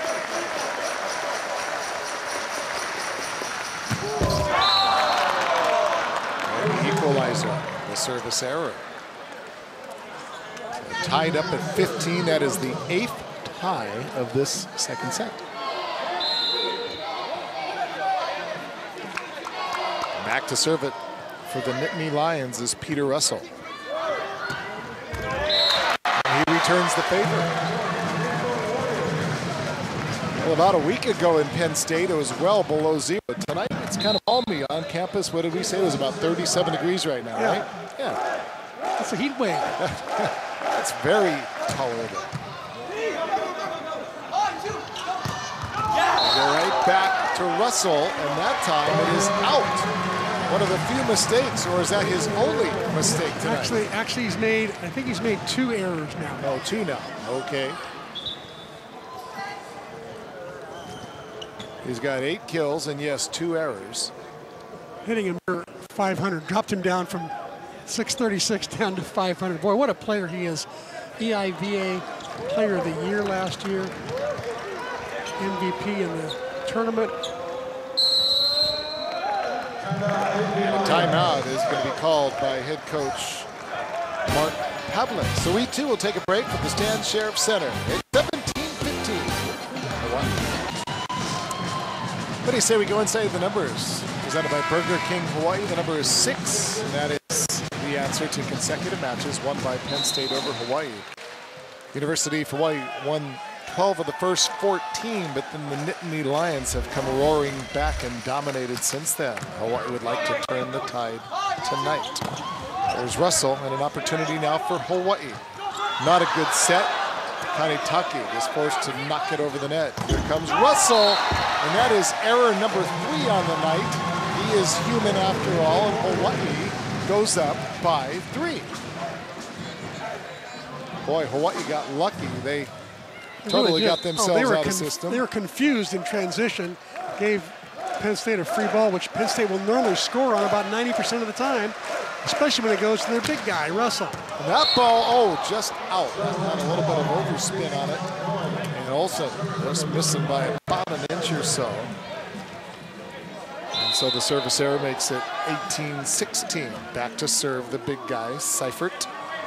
Speaker 1: Equalizer, the service error. So tied up at fifteen. That is the eighth tie of this second set. Back to serve it for the Nittany Lions is Peter Russell. And he returns the favor. Well, about a week ago in Penn State, it was well below zero. Tonight, it's kind of balmy on campus. What did we say? It was about thirty-seven degrees right now,
Speaker 2: yeah.
Speaker 1: right? Yeah.
Speaker 2: That's a heat wave.
Speaker 1: That's very tolerable. Go right back to Russell, and that time it is out. One of the few mistakes, or is that his only mistake tonight?
Speaker 2: Actually, actually, he's made. I think he's made two errors now.
Speaker 1: Oh, two now. Okay. He's got eight kills and yes, two errors.
Speaker 2: Hitting him for five hundred, dropped him down from six thirty-six down to five hundred. Boy, what a player he is. E I V A Player of the Year last year. M V P in the tournament.
Speaker 1: A timeout is going to be called by head coach Mark Pavlik. So we too will take a break from the Stan Sheriff Center. It's seventeen fifteen. What do you say we go inside the numbers? Presented by Burger King Hawaii. The number is six, and that is the answer to consecutive matches won by Penn State over Hawaii. University of Hawaii won twelve of the first fourteen, but then the Nittany Lions have come roaring back and dominated since then. Hawaii would like to turn the tide tonight. There's Russell, and an opportunity now for Hawaii. Not a good set. Kanetake is forced to knock it over the net. Here comes Russell, and that is error number three on the night. He is human after all, and Hawaii goes up by three. Boy, Hawaii got lucky. They totally got themselves
Speaker 2: oh, they were
Speaker 1: out of system.
Speaker 2: They were confused in transition, gave Penn State a free ball, which Penn State will normally score on about ninety percent of the time, especially when it goes to their big guy, Russell.
Speaker 1: And that ball, oh, just out. Had a little bit of overspin on it. And Olsen just missing by about an inch or so. And so the service error makes it eighteen sixteen. Back to serve the big guy, Seifert.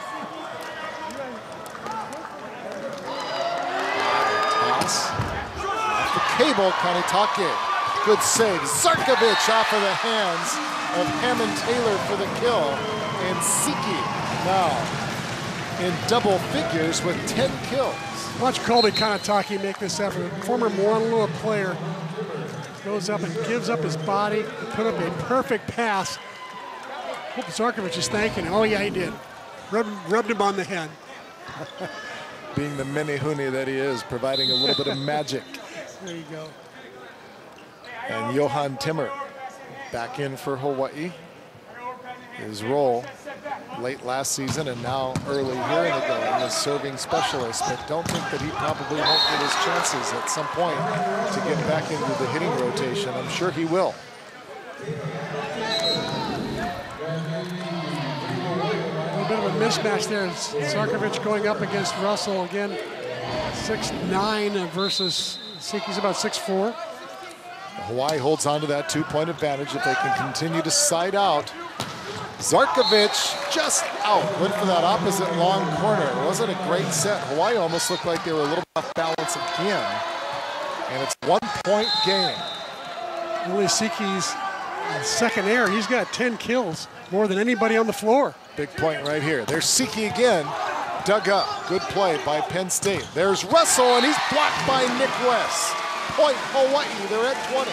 Speaker 1: Off the cable, Kanetake. Good save. Zarkovich off of the hands of Hammond Taylor for the kill. And Siki now in double figures with ten kills.
Speaker 2: Watch Colby Kanetake make this effort. Former Moanalua player goes up and gives up his body to put up a perfect pass. Hope Zarkovich is thanking him. Oh yeah, he did. Rubbed, rubbed him on the head.
Speaker 1: Being the menehune that he is, providing a little bit of magic.
Speaker 2: There you go.
Speaker 1: And Johan Timmer back in for Hawaii. His role late last season and now early here in the game as serving specialist, but don't think that he probably won't get his chances at some point to get back into the hitting rotation. I'm sure he will.
Speaker 2: A bit of a mismatch there. Zarkovich going up against Russell again. six nine versus Siki's about six four.
Speaker 1: Hawaii holds on to that two-point advantage if they can continue to side out. Zarkovich just out. Went for that opposite long corner. It wasn't a great set. Hawaii almost looked like they were a little off balance again. And it's one-point game.
Speaker 2: Really Siki's second error. He's got ten kills, more than anybody on the floor.
Speaker 1: Big point right here. There's Siki again. Dug up. Good play by Penn State. There's Russell, and he's blocked by Nick West. Point Hawaii. They're at twenty.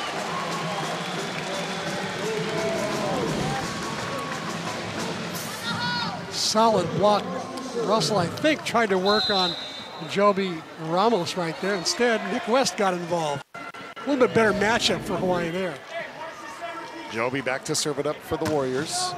Speaker 2: Solid block. Russell, I think, tried to work on Joby Ramos right there. Instead, Nick West got involved. A little bit better matchup for Hawaii there.
Speaker 1: Joby back to serve it up for the Warriors.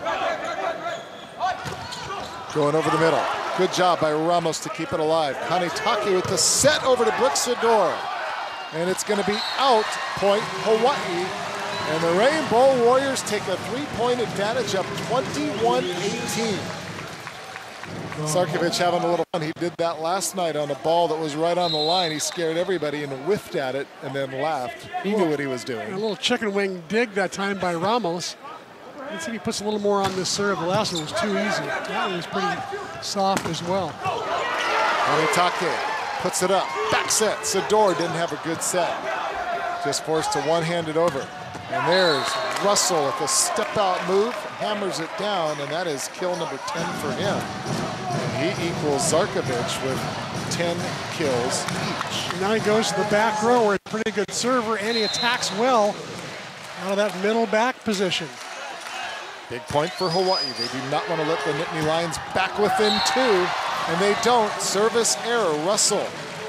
Speaker 1: Going over the middle. Good job by Ramos to keep it alive. Kanetake with the set over to Brooks Sador. And it's going to be out, point Hawaii. And the Rainbow Warriors take a three-point advantage up twenty-one eighteen. Zarkovich having a little fun. He did that last night on a ball that was right on the line. He scared everybody and whiffed at it and then laughed. He knew what he was doing.
Speaker 2: A little chicken wing dig that time by Ramos. Let's see if he puts a little more on this serve. The last one was too easy. That one was pretty soft as well.
Speaker 1: Kanetake puts it up. Back set. Sador didn't have a good set. Just forced to one-hand it over. And there's Russell with a step-out move. Hammers it down, and that is kill number ten for him. And he equals Zarkovich with ten kills each.
Speaker 2: Now he goes to the back row where he's a pretty good server, and he attacks well out of that middle back position.
Speaker 1: Big point for Hawaii. They do not want to let the Nittany Lions back within two, and they don't. Service error, Russell.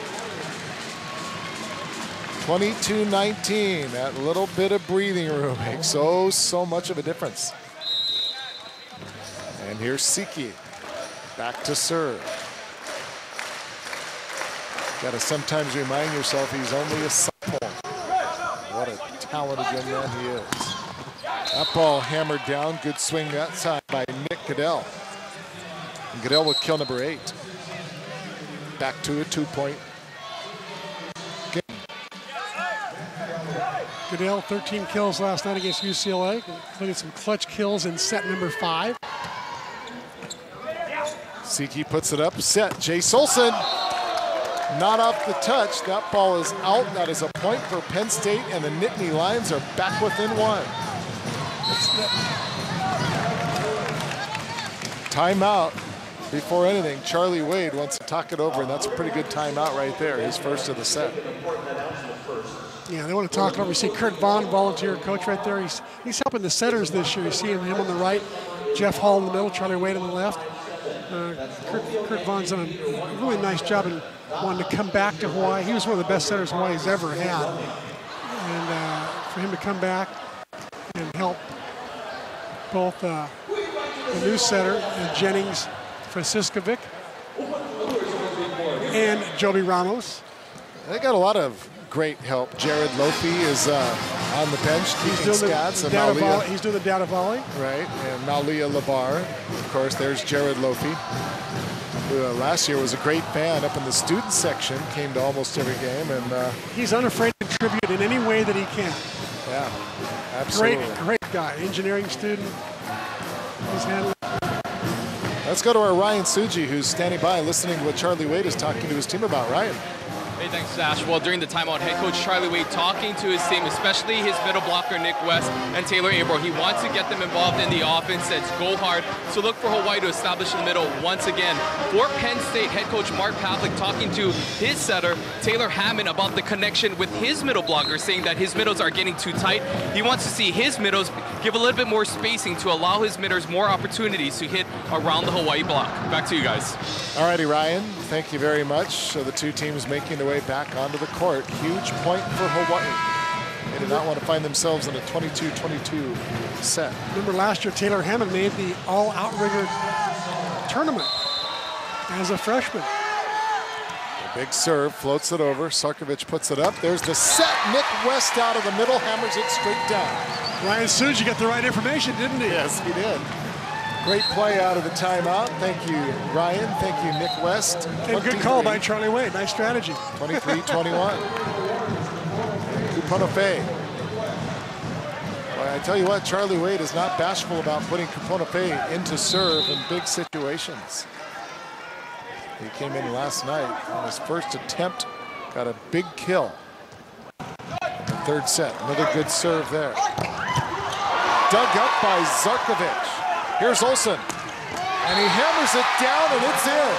Speaker 1: twenty-two nineteen, that little bit of breathing room makes so, so much of a difference. And here's Siki, back to serve. Got to sometimes remind yourself he's only a sophomore. What a talented young man he is. That ball hammered down, good swing that side by Nick Goodell. And Goodell with kill number eight. Back to a two-point game.
Speaker 2: Goodell, thirteen kills last night against U C L A, including some clutch kills in set number five.
Speaker 1: Siki puts it up, set. Jay Solson, not off the touch. That ball is out. That is a point for Penn State, and the Nittany Lions are back within one. Timeout. Before anything, Charlie Wade wants to talk it over, and that's a pretty good timeout right there, his first of the set.
Speaker 2: Yeah, they want to talk it over. You see Kurt Vaughn, volunteer coach right there. He's he's helping the setters this year. You see him, him on the right, Jeff Hall in the middle, Charlie Wade on the left. Uh, Kurt, Kurt Vaughn's done a really nice job in wanting to come back to Hawaii. He was one of the best setters Hawaii's ever had. And uh, for him to come back and help both uh, the new setter and Jennings Franciskovic and Joby Ramos.
Speaker 1: They got a lot of great help. Jared Lofi is uh, on the bench keeping
Speaker 2: He's doing
Speaker 1: stats.
Speaker 2: the
Speaker 1: And
Speaker 2: data
Speaker 1: Malia,
Speaker 2: volley. He's doing the data volley.
Speaker 1: right, and Malia Labar. Of course, there's Jared Lofi, who uh, last year was a great fan up in the student section, came to almost every game. and uh,
Speaker 2: He's unafraid to contribute in any way that he can.
Speaker 1: Yeah, absolutely.
Speaker 2: Great, great guy. Engineering student. He's handling.
Speaker 1: Let's go to our Ryan Suji, who's standing by listening to what Charlie Wade is talking to his team about. Ryan.
Speaker 5: Hey, thanks, Sash. Well, during the timeout, head coach Charlie Wade talking to his team, especially his middle blocker, Nick West and Taylor Abro. He wants to get them involved in the offense. Says go hard. So look for Hawaii to establish in the middle once again. For Penn State, head coach Mark Pavlik talking to his setter, Taylor Hammond, about the connection with his middle blocker, saying that his middles are getting too tight. He wants to see his middles give a little bit more spacing to allow his midders more opportunities to hit around the Hawaii block. Back to you guys.
Speaker 1: All righty, Ryan. Thank you very much. So the two teams making their way back onto the court. Huge point for Hawaii. They did not want to find themselves in a twenty-two twenty-two set.
Speaker 2: Remember last year, Taylor Hammond made the all Outrigger tournament as a freshman.
Speaker 1: A big serve, floats it over. Sarkovic puts it up. There's the set. Nick West out of the middle, hammers it straight down.
Speaker 2: Ryan Suji got the right information, didn't he?
Speaker 1: Yes, he did. Great play out of the timeout. Thank you, Ryan. Thank you, Nick West.
Speaker 2: And good call by Charlie Wade. Nice strategy.
Speaker 1: twenty-three twenty-one. Kuponofe. Well, I tell you what, Charlie Wade is not bashful about putting Kuponofe into serve in big situations. He came in last night on his first attempt, got a big kill. In the third set, another good serve there. Dug up by Zarkovic. Here's Olsen, and he hammers it down, and it's in.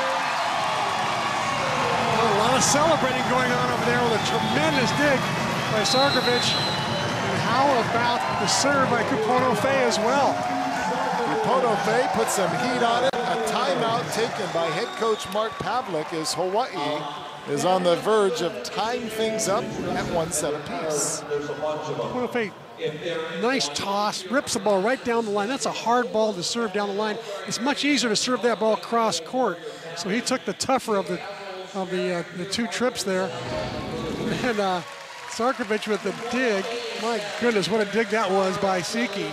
Speaker 2: Well, a lot of celebrating going on over there with a tremendous dig by Sarkovic. And how about the serve by Kuponofe as well?
Speaker 1: Kuponofe put some heat on it. A timeout taken by head coach Mark Pavlik as Hawaii is on the verge of tying things up at one set apiece.
Speaker 2: Kuponofe, nice toss, rips the ball right down the line. That's a hard ball to serve down the line. It's much easier to serve that ball cross court. So he took the tougher of the of the uh, the two trips there. And uh, Sarkovic with the dig. My goodness, what a dig that was by Siki.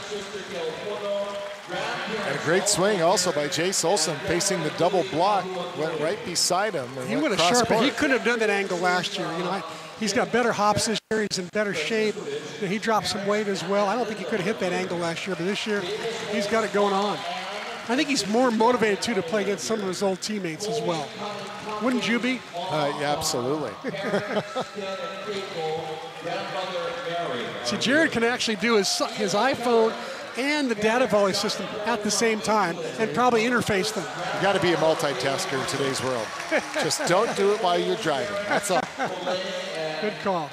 Speaker 1: And a great swing also by Jay Solson, facing the double block, went right beside him. And
Speaker 2: He
Speaker 1: went
Speaker 2: would have sharpened.
Speaker 1: court.
Speaker 2: He couldn't have done that angle last year. You know, I, he's got better hops this year. He's in better shape. You know, he dropped some weight as well. I don't think he could have hit that angle last year, but this year he's got it going on. I think he's more motivated too to play against some of his old teammates as well. Wouldn't you be?
Speaker 1: Uh, yeah, absolutely.
Speaker 2: See, Jared can actually do his his iPhone and the data volley system at the same time and probably interface them.
Speaker 1: You got to be a multitasker in today's world. Just don't do it while you're driving. That's all.
Speaker 2: Good call.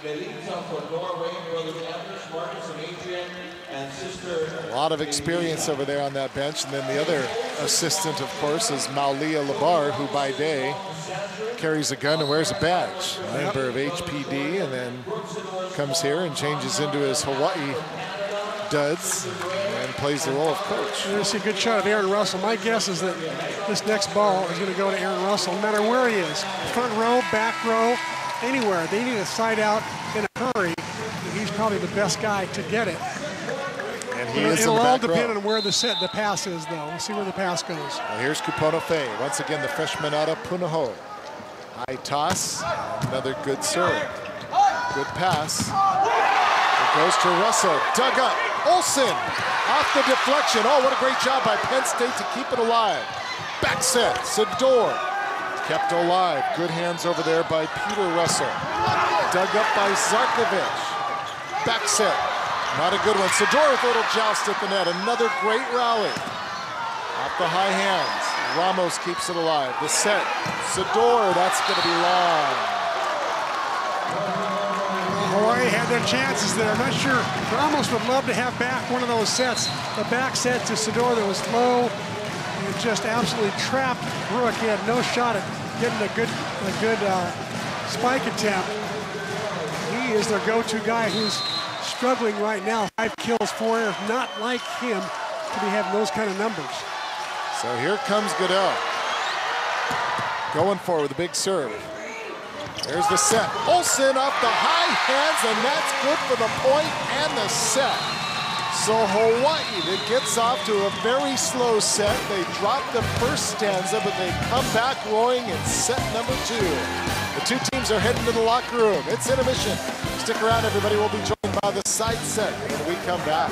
Speaker 1: A lot of experience over there on that bench. And then the other assistant, of course, is Maulia Labar, who by day carries a gun and wears a badge. A member of H P D, and then comes here and changes into his Hawaii duds and plays the role of coach.
Speaker 2: You're going to see a good shot of Aaron Russell. My guess is that this next ball is going to go to Aaron Russell, no matter where he is. Front row, back row, anywhere. They need a side out in a hurry. He's probably the best guy to get it.
Speaker 1: And he
Speaker 2: It'll,
Speaker 1: is
Speaker 2: it'll
Speaker 1: in the
Speaker 2: all
Speaker 1: back
Speaker 2: depend
Speaker 1: row.
Speaker 2: on where the set, the pass is, though. We'll see where the pass goes.
Speaker 1: Well, here's Kupono Fei. Once again, the freshman out of Punahou. High toss, another good serve. Good pass. It goes to Russell, dug up. Olsen off the deflection. Oh, what a great job by Penn State to keep it alive. Back set, Sador kept alive. Good hands over there by Peter Russell. Dug up by Zarkovich. Back set, not a good one. Sador with a little joust at the net. Another great rally. Off the high hands. Ramos keeps it alive. The set, Sador, that's going to be long.
Speaker 2: Hawaii had their chances there. I'm not sure. Ramos would love to have back one of those sets. The back set to Sador that was low and just absolutely trapped Brooke. He had no shot at getting a good, a good uh, spike attempt. He is their go-to guy who's struggling right now. Five kills, four errors. Not like him to be having those kind of numbers.
Speaker 1: So here comes Goodell. Going forward with a big serve. There's the set. Olsen off the high hands, and that's good for the point and the set. So Hawaii that gets off to a very slow set. They drop the first stanza, but they come back roaring in set number two. The two teams are heading to the locker room. It's intermission. Stick around, everybody. We'll be joined by the side set when we come back.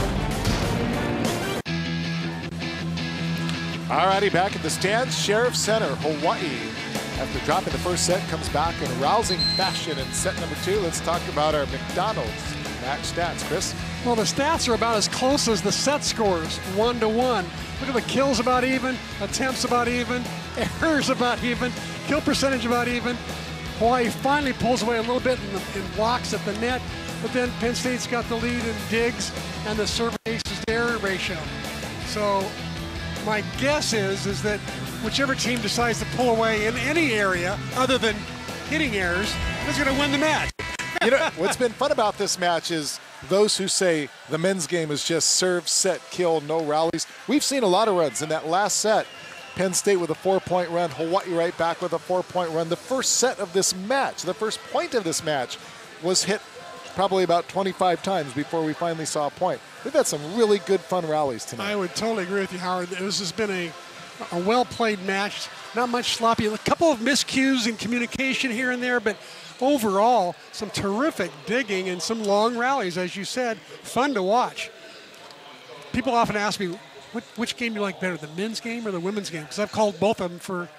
Speaker 1: Alrighty, back at the stands, Sheriff Center, Hawaii. After dropping the first set, comes back in rousing fashion in set number two. Let's talk about our McDonald's match stats, Chris.
Speaker 2: Well, the stats are about as close as the set scores, one to one. Look at the kills about even, attempts about even, errors about even, kill percentage about even. Hawaii finally pulls away a little bit in, the, in blocks at the net, but then Penn State's got the lead in digs and the serve aces to error ratio. So my guess is, is that whichever team decides to pull away in any area other than hitting errors is going to win the match.
Speaker 1: You know, what's been fun about this match is those who say the men's game is just serve, set, kill, no rallies. We've seen a lot of runs in that last set. Penn State with a four-point run, Hawaii right back with a four-point run. The first set of this match, the first point of this match was hit probably about twenty-five times before we finally saw a point. We've had some really good, fun rallies tonight.
Speaker 2: I would totally agree with you, Howard. This has been a A well-played match, not much sloppy. A couple of miscues in communication here and there, but overall, some terrific digging and some long rallies, as you said. Fun to watch. People often ask me, what, which game do you like better, the men's game or the women's game? Because I've called both of them for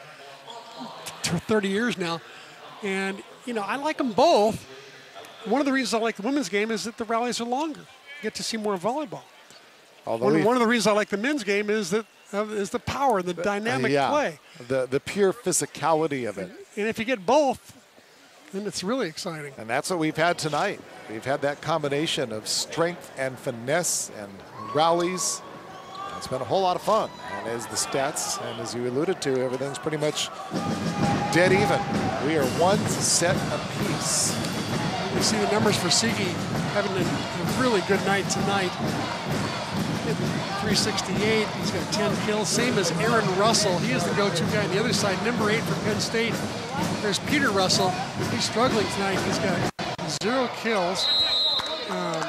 Speaker 2: thirty years now. And, you know, I like them both. One of the reasons I like the women's game is that the rallies are longer. You get to see more volleyball. One, one of the reasons I like the men's game is that Uh, is the power, the dynamic
Speaker 1: uh, yeah,
Speaker 2: play.
Speaker 1: The, the pure physicality of it.
Speaker 2: And if you get both, then it's really exciting.
Speaker 1: And that's what we've had tonight. We've had that combination of strength and finesse and rallies. It's been a whole lot of fun. And as the stats, and as you alluded to, everything's pretty much dead even. We are one set apiece.
Speaker 2: You see the numbers for Sigi having a, a really good night tonight. three sixty-eight, he's got ten kills, same as Aaron Russell. He is the go-to guy on the other side, number eight for Penn State. There's Peter Russell. He's struggling tonight. He's got zero kills. Um,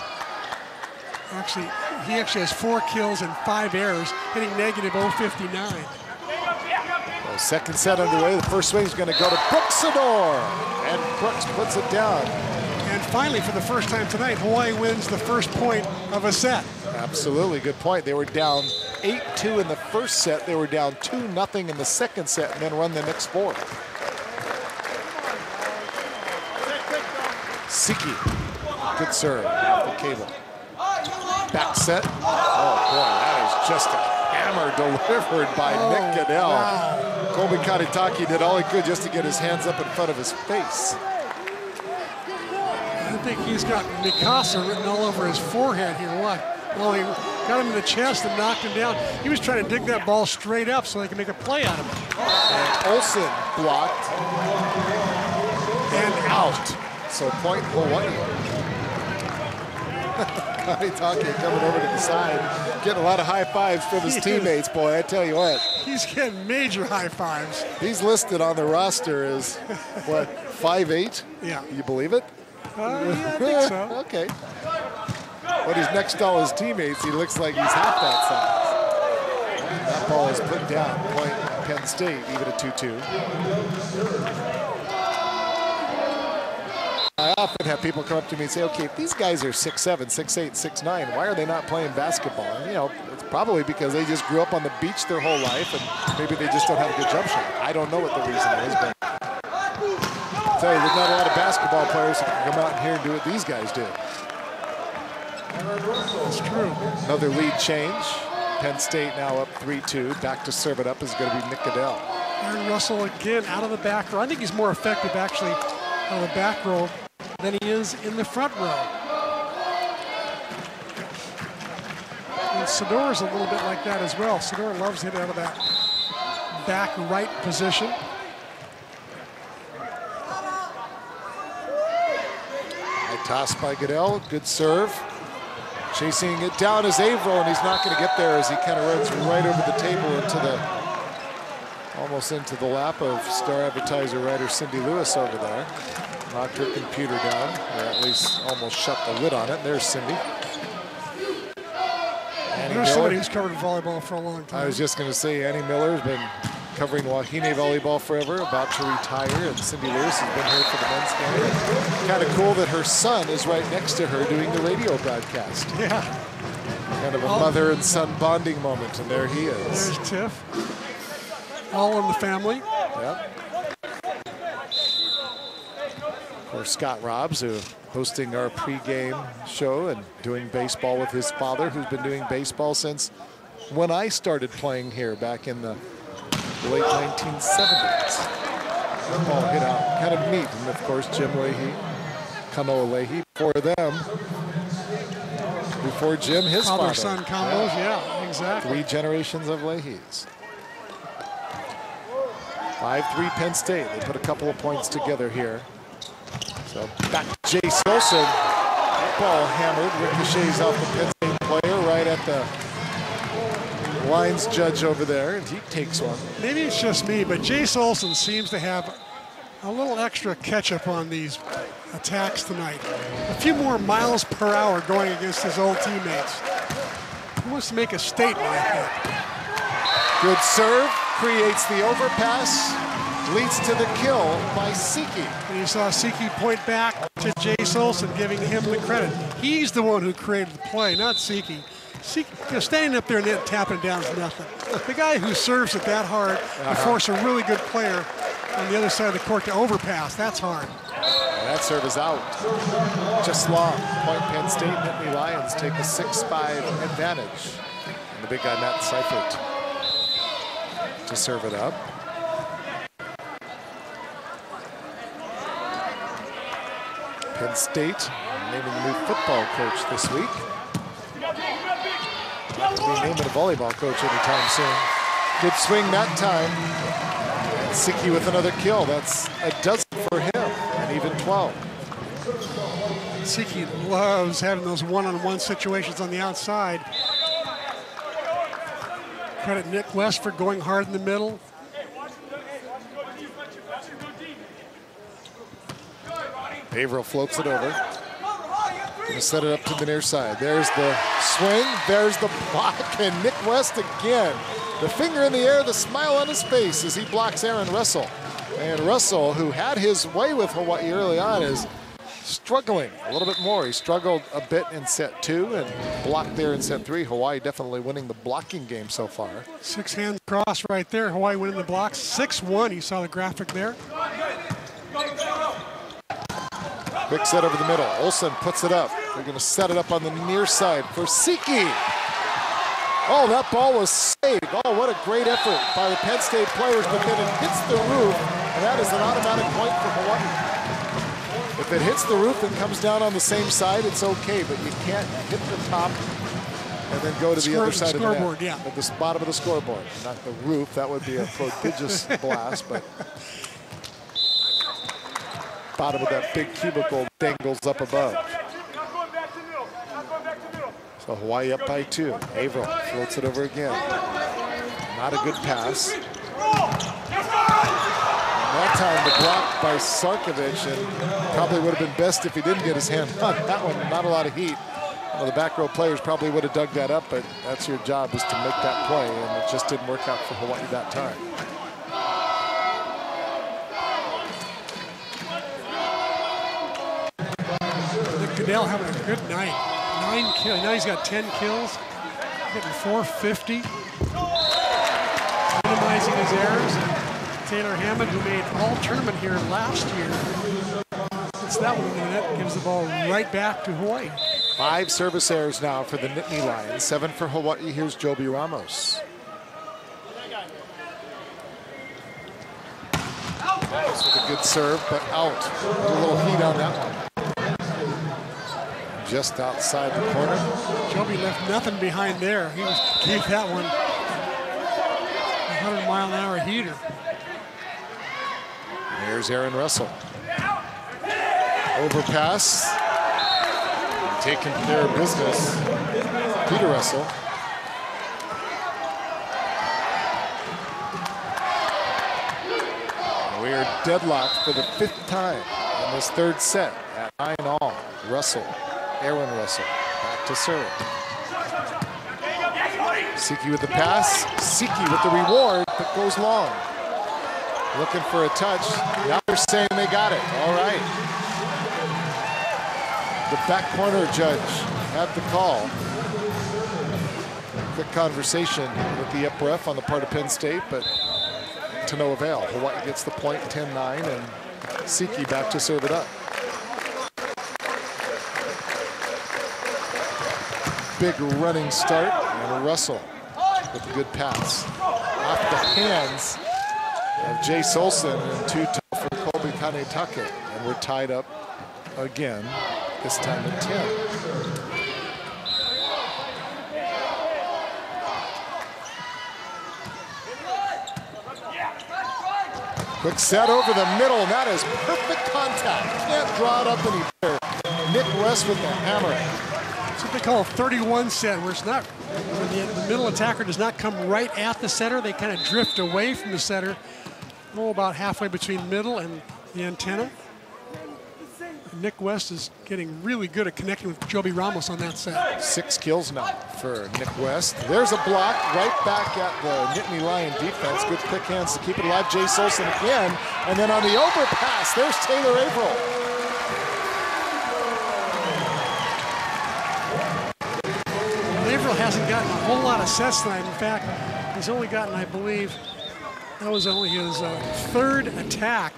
Speaker 2: actually, he actually has four kills and five errors, hitting negative oh fifty-nine.
Speaker 1: Well, second set underway. The first swing is going to go to Brooks Sador, and Brooks puts it down.
Speaker 2: And finally, for the first time tonight, Hawaii wins the first point of a set.
Speaker 1: Absolutely, good point. They were down eight two in the first set. They were down two nothing in the second set, and then run the next four. Siki, good serve off the cable. Back set. Oh boy, that is just a hammer delivered by
Speaker 2: oh,
Speaker 1: Nick Goodell.
Speaker 2: Wow.
Speaker 1: Colby Karitaki did all he could just to get his hands up in front of his face.
Speaker 2: I think he's got Mikasa written all over his forehead here. What? Oh, he got him in the chest and knocked him down. He was trying to dig that ball straight up so they could make a play out of it.
Speaker 1: And Olsen blocked and out. So point Hawaii. Karitaki coming over to the side, getting a lot of high fives from his he teammates, is. Boy, I tell you what.
Speaker 2: He's getting major high fives.
Speaker 1: He's listed on the roster as, what, five eight?
Speaker 2: Yeah.
Speaker 1: You believe it?
Speaker 2: Uh, yeah, I think so.
Speaker 1: Okay. But he's next to all his teammates. He looks like he's half that size. That ball is put down. Point Penn State, even a two two. I often have people come up to me and say, okay, if these guys are six seven, six eight, six nine, why are they not playing basketball? And, you know, it's probably because they just grew up on the beach their whole life and maybe they just don't have a good jump shot. I don't know what the reason is, but I'll tell you, there's not a lot of basketball players who can come out here and do what these guys do.
Speaker 2: That's true.
Speaker 1: Another lead change. Penn State now up three two. Back to serve it up is going to be Nick Goodell.
Speaker 2: Aaron Russell again out of the back row. I think he's more effective actually out of the back row than he is in the front row. And Sador's a little bit like that as well. Sador loves hitting out of that back right position.
Speaker 1: High toss by Goodell. Good serve. Chasing it down is Averill, and he's not going to get there as he kind of runs right over the table into the, almost into the lap of star advertiser writer Cindy Lewis over there. Knocked her computer down, or at least almost shut the lid on it. There's Cindy. Annie
Speaker 2: There's
Speaker 1: Miller.
Speaker 2: somebody who's covered volleyball for a long time.
Speaker 1: I was just going to say Annie Miller's been covering Wahine volleyball forever, about to retire, and Cindy Lewis has been here for the men's game. Kind of cool that her son is right next to her doing the radio broadcast.
Speaker 2: Yeah.
Speaker 1: Kind of a
Speaker 2: All
Speaker 1: mother and son bonding moment, and there he is.
Speaker 2: There's Tiff. All in the family.
Speaker 1: Yep. Of course, Scott Robbs, who hosting our pregame show and doing baseball with his father, who's been doing baseball since when I started playing here back in the late nineteen seventies. That ball hit out kind of neat. And of course, Jim Leahy, Kanoa Leahy, before them, before Jim, his father.
Speaker 2: Father-son combos, yeah. yeah, exactly.
Speaker 1: Three generations of Leahys. five three Penn State. They put a couple of points together here. So back to Jace Olsen. That ball hammered, ricochets off the Penn State player right at the lines judge over there, and he takes one.
Speaker 2: Maybe it's just me, but Jace Olsen seems to have a little extra ketchup on these attacks tonight. A few more miles per hour going against his old teammates. He wants to make a statement, I think.
Speaker 1: Good serve, creates the overpass, leads to the kill by Siki.
Speaker 2: And you saw Siki point back to Jace Olsen, giving him the credit. He's the one who created the play, not Siki. Siki, you know, standing up there and tapping down is nothing. The guy who serves it that hard uh-huh. to force a really good player on the other side of the court to overpass, that's hard.
Speaker 1: And that serve is out. Just long. Point Penn State, Nittany Lions take a six five advantage. And the big guy, Matt Seifert, to serve it up. Penn State naming a new football coach this week. Not to be naming a volleyball coach anytime soon. Good swing that time. And Siki with another kill. That's a dozen for him, and even twelve.
Speaker 2: Siki loves having those one-on-one situations on the outside. Credit Nick West for going hard in the middle.
Speaker 1: Averill floats it over. Gonna set it up to the near side. There's the swing, there's the block, and Nick West again. The finger in the air, the smile on his face as he blocks Aaron Russell. And Russell, who had his way with Hawaii early on, is struggling a little bit more. He struggled a bit in set two and blocked there in set three. Hawaii definitely winning the blocking game so far.
Speaker 2: Six hand cross right there. Hawaii winning the blocks. six one, you saw the graphic there.
Speaker 1: Quick set over the middle. Olsen puts it up. They're going to set it up on the near side for Siki. Oh, that ball was saved. Oh, what a great effort by the Penn State players, but then it hits the roof, and that is an automatic point for Hawaii. If it hits the roof and comes down on the same side, it's okay, but you can't hit the top and then go to the
Speaker 2: Score,
Speaker 1: other side of the net.
Speaker 2: scoreboard, yeah.
Speaker 1: At the bottom of the scoreboard, not the roof. That would be a prodigious blast, but bottom of that big cubicle dangles up above. So Hawaii up by two. Averill floats it over again. Not a good pass. And that time the block by Sarkovic, and probably would have been best if he didn't get his hand on that one. Not a lot of heat. Well, the back row players probably would have dug that up, but that's your job, is to make that play, and it just didn't work out for Hawaii that time.
Speaker 2: Goodell having a good night. Nine kills. Now he's got ten kills. Getting four fifty. Minimizing his errors. Taylor Hammond, who made all tournament here last year, gets that one in the net, gives the ball right back to Hawaii.
Speaker 1: Five service errors now for the Nittany Lions. Seven for Hawaii. Here's Joby Ramos. Ramos with a good serve, but out. A little heat on that one. Just outside the corner.
Speaker 2: Joby left nothing behind there. He was, gave that one a hundred mile an hour heater.
Speaker 1: There's Aaron Russell. Overpass. And taking care of business. Peter Russell. We are deadlocked for the fifth time in this third set at nine all. Russell. Aaron Russell, back to serve. Siki with the pass. Siki with the reward, but goes long. Looking for a touch. Now they're saying they got it. All right. The back corner judge had the call. Quick conversation with the up ref on the part of Penn State, but to no avail. Hawaii gets the point, ten nine, and Siki back to serve it up. Big running start, and Russell with a good pass. Off the hands of Jay Solson, and too tough for Colby Kanetake. And we're tied up again, this time at ten. Quick set over the middle, and that is perfect contact. Can't draw it up any better. Nick West with the hammer.
Speaker 2: It's what they call a thirty-one set, where it's not, when the, the middle attacker does not come right at the setter, they kind of drift away from the setter, oh, about halfway between middle and the antenna. And Nick West is getting really good at connecting with Joby Ramos on that set.
Speaker 1: Six kills now for Nick West. There's a block right back at the Nittany Lion defense. Good quick hands to keep it alive. Jay Solson again, and then on the overpass, there's Taylor Averill.
Speaker 2: Hasn't gotten a whole lot of sets tonight. In fact, he's only gotten, I believe, that was only his uh, third attack.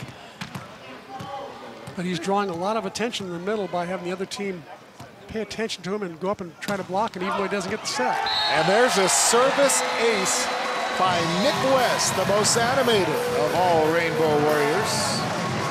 Speaker 2: But he's drawing a lot of attention in the middle by having the other team pay attention to him and go up and try to block him, even though he doesn't get the set.
Speaker 1: And there's a service ace by Nick West, the most animated of all Rainbow Warriors.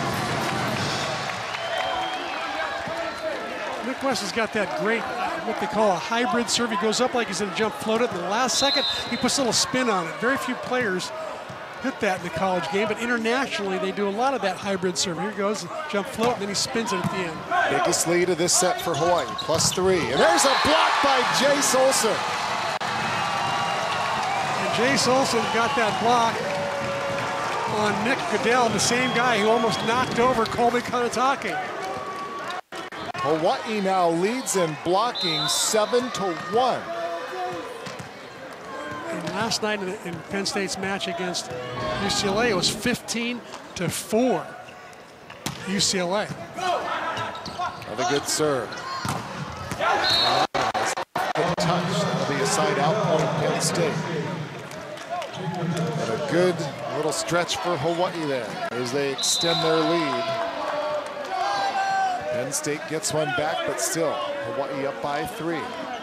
Speaker 2: Nick West has got that great, what they call a hybrid serve. He goes up like he's going to jump float it, and the last second, he puts a little spin on it. Very few players hit that in the college game, but internationally, they do a lot of that hybrid serve. Here he goes, jump float, and then he spins it at the end.
Speaker 1: Biggest lead of this set for Hawaii, plus three. And there's a block by Jay Solson.
Speaker 2: And Jay Solson got that block on Nick Goodell, the same guy who almost knocked over Colby Kanetake.
Speaker 1: Hawaii now leads in blocking seven to one.
Speaker 2: And last night in, in Penn State's match against U C L A, it was fifteen to four. U C L A.
Speaker 1: Another good serve. Good touch. That'll be a side out point, Penn State. And a good little stretch for Hawaii there as they extend their lead. Penn State gets one back, but still, Hawaii up by three.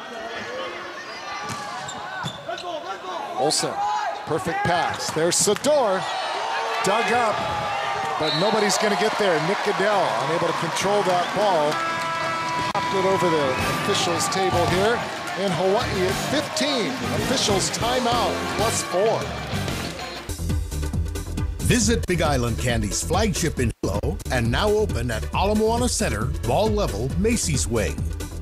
Speaker 1: Olsen, perfect pass. There's Sador, dug up, but nobody's gonna get there. Nick Goodell unable to control that ball. Popped it over the officials' table here. In Hawaii at fifteen. Officials timeout, plus four.
Speaker 4: Visit Big Island Candy's flagship in Hilo and now open at Ala Moana Center, Ball Level, Macy's Wing.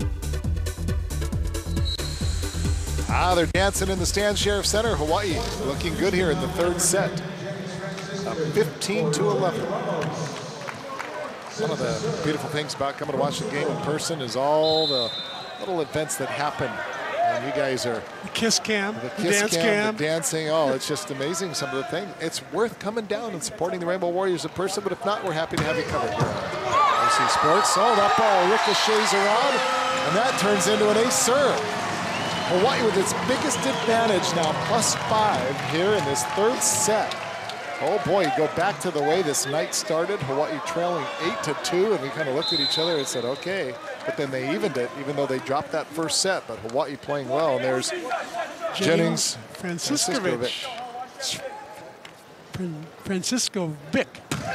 Speaker 1: Ah, they're dancing in the Stan Sheriff Center. Hawaii looking good here in the third set. Up fifteen to eleven. One of the beautiful things about coming to watch the game in person is all the little events that happen. And you guys are
Speaker 2: the kiss cam,
Speaker 1: the,
Speaker 2: the
Speaker 1: kiss
Speaker 2: dance
Speaker 1: cam,
Speaker 2: cam,
Speaker 1: the dancing. Oh, it's just amazing. Some of the things. It's worth coming down and supporting the Rainbow Warriors in person. But if not, we're happy to have you covered here on O C Sports. Oh, that ball ricochets around, and that turns into an ace serve. Hawaii with its biggest advantage now, plus five here in this third set. Oh boy, go back to the way this night started. Hawaii trailing eight to two, and we kind of looked at each other and said, okay. But then they evened it, even though they dropped that first set. But Hawaii playing well, and there's Jennings,
Speaker 2: Franciscovic. Francisco Vic.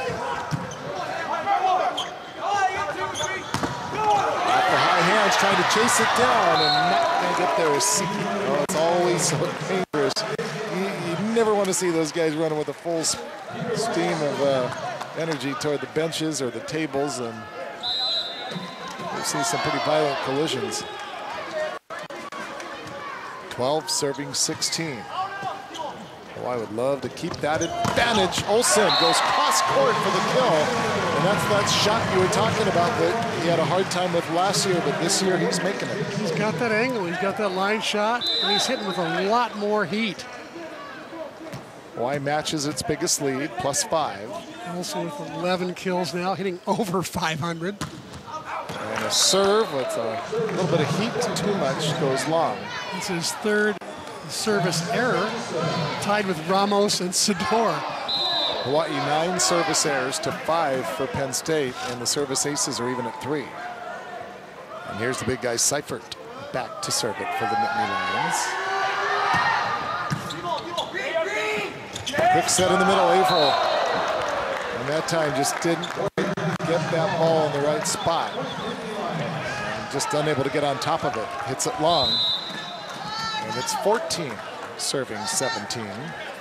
Speaker 1: Off the high hands, trying to chase it down, and not going to get there is Siki. Oh, it's always so dangerous. Never want to see those guys running with a full steam of uh, energy toward the benches or the tables, and we've seen some pretty violent collisions. twelve serving sixteen. Oh, I would love to keep that advantage. Olsen goes cross court for the kill, and that's that shot you were talking about that he had a hard time with last year, but this year he's making it.
Speaker 2: He's got that angle, he's got that line shot, and he's hitting with a lot more heat.
Speaker 1: Hawaii matches its biggest lead, plus five.
Speaker 2: Also with eleven kills now, hitting over five hundred.
Speaker 1: And a serve with a little bit of heat, too much, goes long.
Speaker 2: It's his third service error, tied with Ramos and Sador.
Speaker 1: Hawaii nine service errors to five for Penn State, and the service aces are even at three. And here's the big guy, Seifert, back to serve it for the Nittany Lions. Quick set in the middle, Averill. And that time just didn't get that ball in the right spot. And just unable to get on top of it. Hits it long. And it's fourteen, serving seventeen.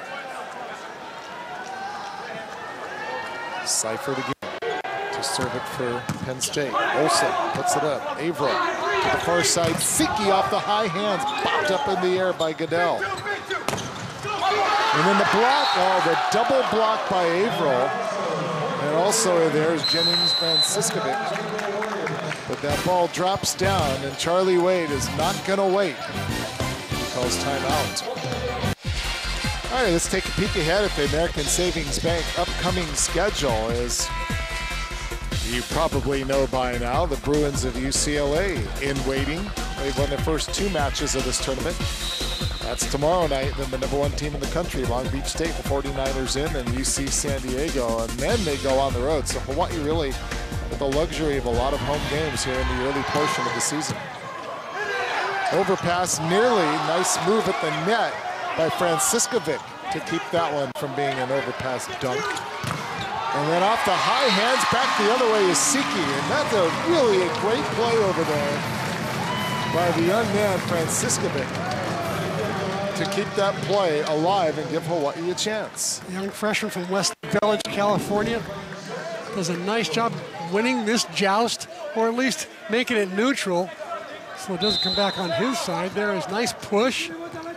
Speaker 1: Seifert again to serve it for Penn State. Olsen puts it up. Averill to the far side. Siki off the high hands. Popped up in the air by Goodell. And then the block, oh, the double block by Averill. And also there's Jennings Franciscovic. But that ball drops down, and Charlie Wade is not going to wait. He calls timeout. All right, let's take a peek ahead at the American Savings Bank upcoming schedule. As you probably know by now, the Bruins of U C L A in waiting. They've won their first two matches of this tournament. That's tomorrow night, then the number one team in the country, Long Beach State, the forty-niners in, and U C San Diego, and then they go on the road. So Hawaii really with the luxury of a lot of home games here in the early portion of the season. Overpass nearly, nice move at the net by Franciscovic to keep that one from being an overpass dunk. And then off the high hands, back the other way is Siki, and that's a really a great play over there by the young man Franciscovic to keep that play alive and give Hawaii a chance.
Speaker 2: Young freshman from West Village, California, does a nice job winning this joust, or at least making it neutral, so it doesn't come back on his side. There is nice push.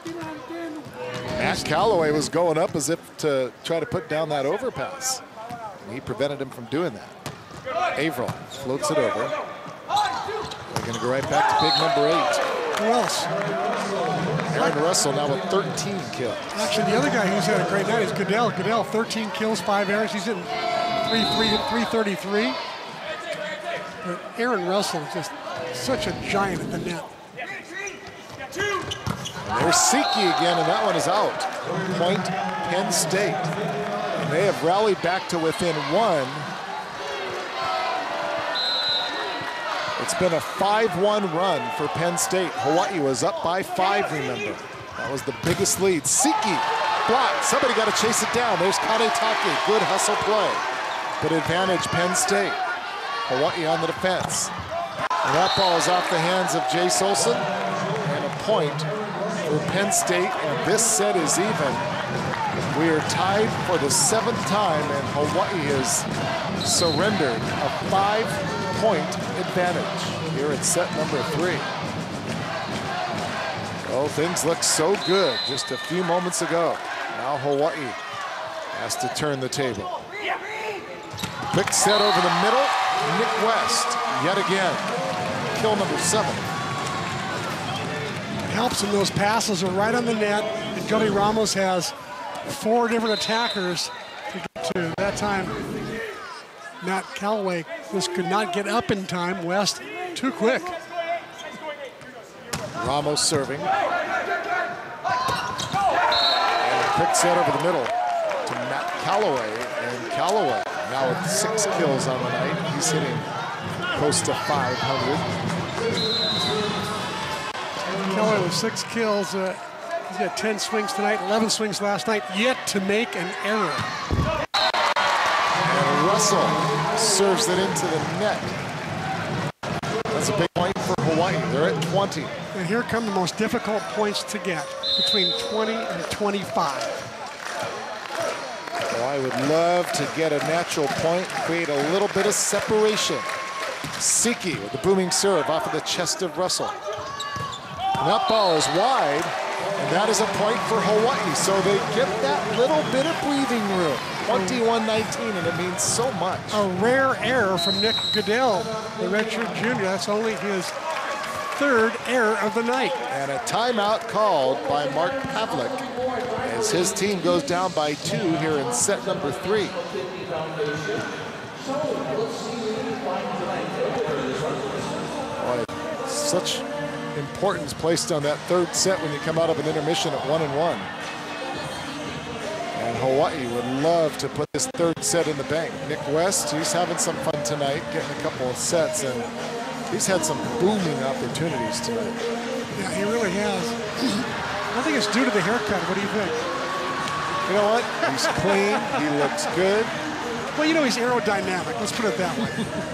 Speaker 1: Matt Calloway was going up as if to try to put down that overpass. And he prevented him from doing that. Averill floats it over. They're going to go right back to big number eight.
Speaker 2: Who else?
Speaker 1: Aaron Russell now with thirteen kills.
Speaker 2: Actually, the other guy who's had a great night is Goodell. Goodell, thirteen kills, five errors. He's in three thirty-three. But Aaron Russell is just such a giant at the net.
Speaker 1: And there's Siki again, and that one is out. Point Penn State. And they have rallied back to within one. It's been a five one run for Penn State. Hawaii was up by five, remember. That was the biggest lead. Siki blocked. Somebody got to chase it down. There's Kanetake. Good hustle play. But advantage Penn State. Hawaii on the defense. And that ball is off the hands of Jace Olson. And a point for Penn State. And this set is even. We are tied for the seventh time, and Hawaii has surrendered a five-point advantage here at set number three. Oh, things look so good just a few moments ago. Now Hawaii has to turn the table. Quick set over the middle. Nick West, yet again. Kill number seven.
Speaker 2: It helps him. Those passes are right on the net, and Joey Ramos has four different attackers to get to. That time, Matt Callaway just could not get up in time. West, too quick.
Speaker 1: Ramos serving. And a quick set over the middle to Matt Callaway. And Callaway now with six kills on the night. He's hitting close to five hundred.
Speaker 2: Callaway with six kills. Uh, he's got ten swings tonight, eleven swings last night, yet to make an error.
Speaker 1: And Russell serves it into the net. That's a big point for Hawaii. They're at twenty.
Speaker 2: And here come the most difficult points to get, between twenty and twenty-five.
Speaker 1: Well, I would love to get a natural point, create a little bit of separation. Siki with the booming serve off of the chest of Russell. And that ball is wide, and that is a point for Hawaii. So they get that little bit of breathing room. twenty-one nineteen, and it means so much.
Speaker 2: A rare error from Nick Goodell, the redshirt junior. That's only his third error of the night.
Speaker 1: And a timeout called by Mark Pavlik as his team goes down by two here in set number three. Boy, such importance placed on that third set when you come out of an intermission at one and one. And Hawaii would love to put this third set in the bank. Nick West, he's having some fun tonight, getting a couple of sets, and he's had some booming opportunities tonight.
Speaker 2: Yeah, he really has. I think it's due to the haircut. What do you think?
Speaker 1: You know what? He's clean. He looks good.
Speaker 2: Well, you know, he's aerodynamic. Let's put it that way.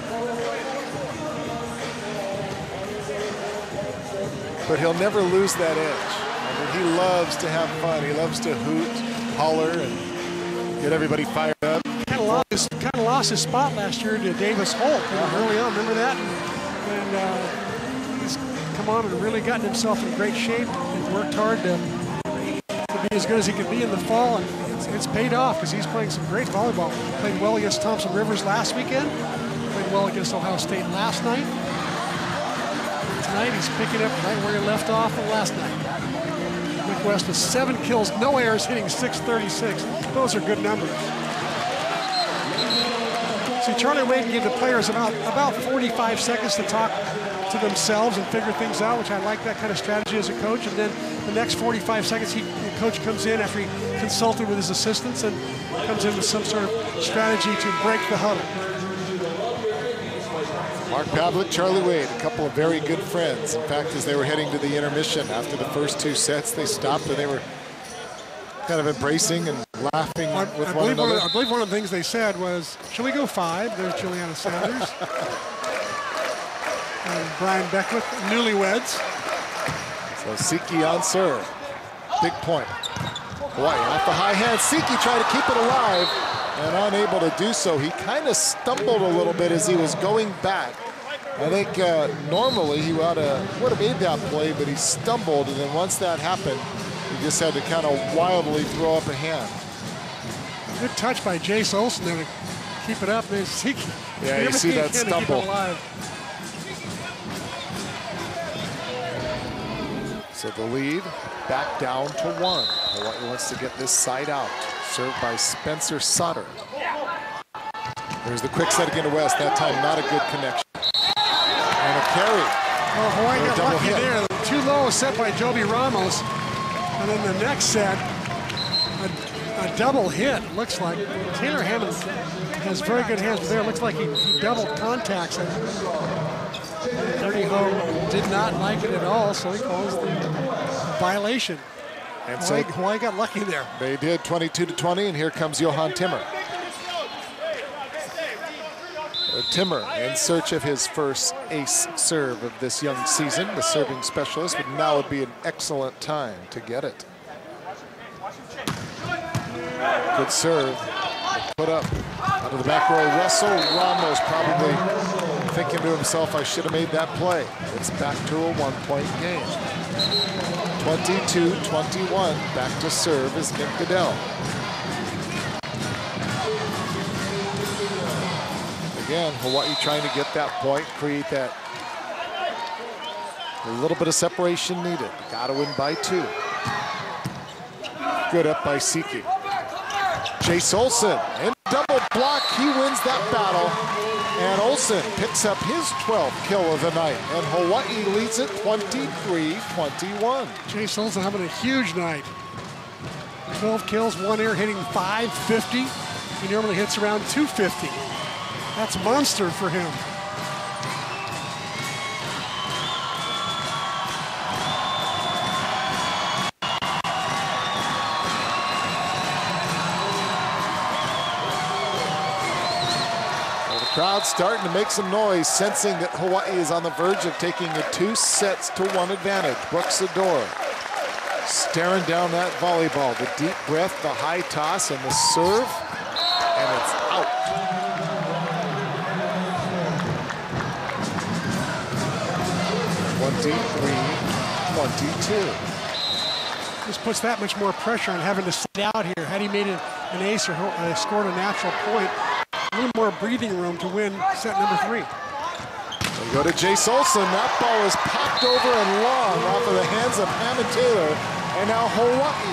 Speaker 1: But he'll never lose that edge. I mean, he loves to have fun. He loves to hoot, holler, and get everybody fired up.
Speaker 2: Kind of lost his, kind of lost his spot last year to Davis Holt uh-huh. early on. Remember that? And, and uh, he's come on and really gotten himself in great shape and worked hard to, to be as good as he could be in the fall. And it's, it's paid off because he's playing some great volleyball. Played well against Thompson Rivers last weekend. Played well against Ohio State last night. Tonight he's picking up right where he left off last night. Nick West with seven kills, no errors, hitting six thirty-six. Those are good numbers. See, Charlie Wade can give the players about, about forty-five seconds to talk to themselves and figure things out, which I like that kind of strategy as a coach. And then the next forty-five seconds, he, the coach comes in after he consulted with his assistants and comes in with some sort of strategy to break the huddle.
Speaker 1: Mark Pavlik, Charlie Wade, a couple of very good friends. In fact, as they were heading to the intermission after the first two sets, they stopped and they were kind of embracing and laughing
Speaker 2: I,
Speaker 1: with
Speaker 2: I
Speaker 1: one another.
Speaker 2: One of, I believe one of the things they said was, "Shall we go five?" There's Juliana Sanders. And Brian Beckwith, newlyweds.
Speaker 1: So Siki on serve. Big point. Hawaii off the high hand. Siki tried to keep it alive and unable to do so. He kind of stumbled a little bit as he was going back. I think uh, normally he would have, would have made that play, but he stumbled, and then once that happened, he just had to kind of wildly throw up a hand.
Speaker 2: Good touch by Jace Olson there to keep it up. There's Siki.
Speaker 1: Yeah, you see that stumble. So the lead back down to one. Hawaii wants to get this side out. Served by Spencer Sauter. There's the quick set again to West. That time not a good connection. And a carry.
Speaker 2: Oh, Hawaii got lucky
Speaker 1: hit.
Speaker 2: there. Too low set by Joby Ramos. And then the next set, a, a double hit, looks like. Taylor Hammond has very good hands, but there it looks like he, he doubled contacts. Dirty Ho did not like it at all, so he calls the violation.
Speaker 1: And
Speaker 2: Hawaii,
Speaker 1: so
Speaker 2: Hawaii got lucky there.
Speaker 1: they did, twenty-two to twenty, and here comes Johan Timmer. Uh, Timmer in search of his first ace serve of this young season. The serving specialist, but now would be an excellent time to get it. Good serve. Put up out of the back row. Russell Ramos probably thinking to himself, I should have made that play. It's back to a one-point game. twenty-two twenty-one, back to serve is Nick Goodell. Again, Hawaii trying to get that point, create that a little bit of separation needed. Got to win by two. Good up by Siki. Chase Olsen in double block, he wins that battle. And Olsen picks up his twelfth kill of the night. And Hawaii leads it twenty-three twenty-one.
Speaker 2: Chase Olsen having a huge night. twelve kills, one air, hitting five fifty. He normally hits around two fifty. That's monster for him.
Speaker 1: Crowd starting to make some noise, sensing that Hawaii is on the verge of taking a two sets to one advantage. Brooks Adore staring down that volleyball. The deep breath, the high toss, and the serve, and it's out. twenty-three twenty-two.
Speaker 2: This puts that much more pressure on having to sit out here. Had he made an, an ace or uh, scored a natural point, a little more breathing room to win set number three.
Speaker 1: We go to Jace Olsen. That ball is popped over and long off of the hands of Hammond Taylor. And now Hawaii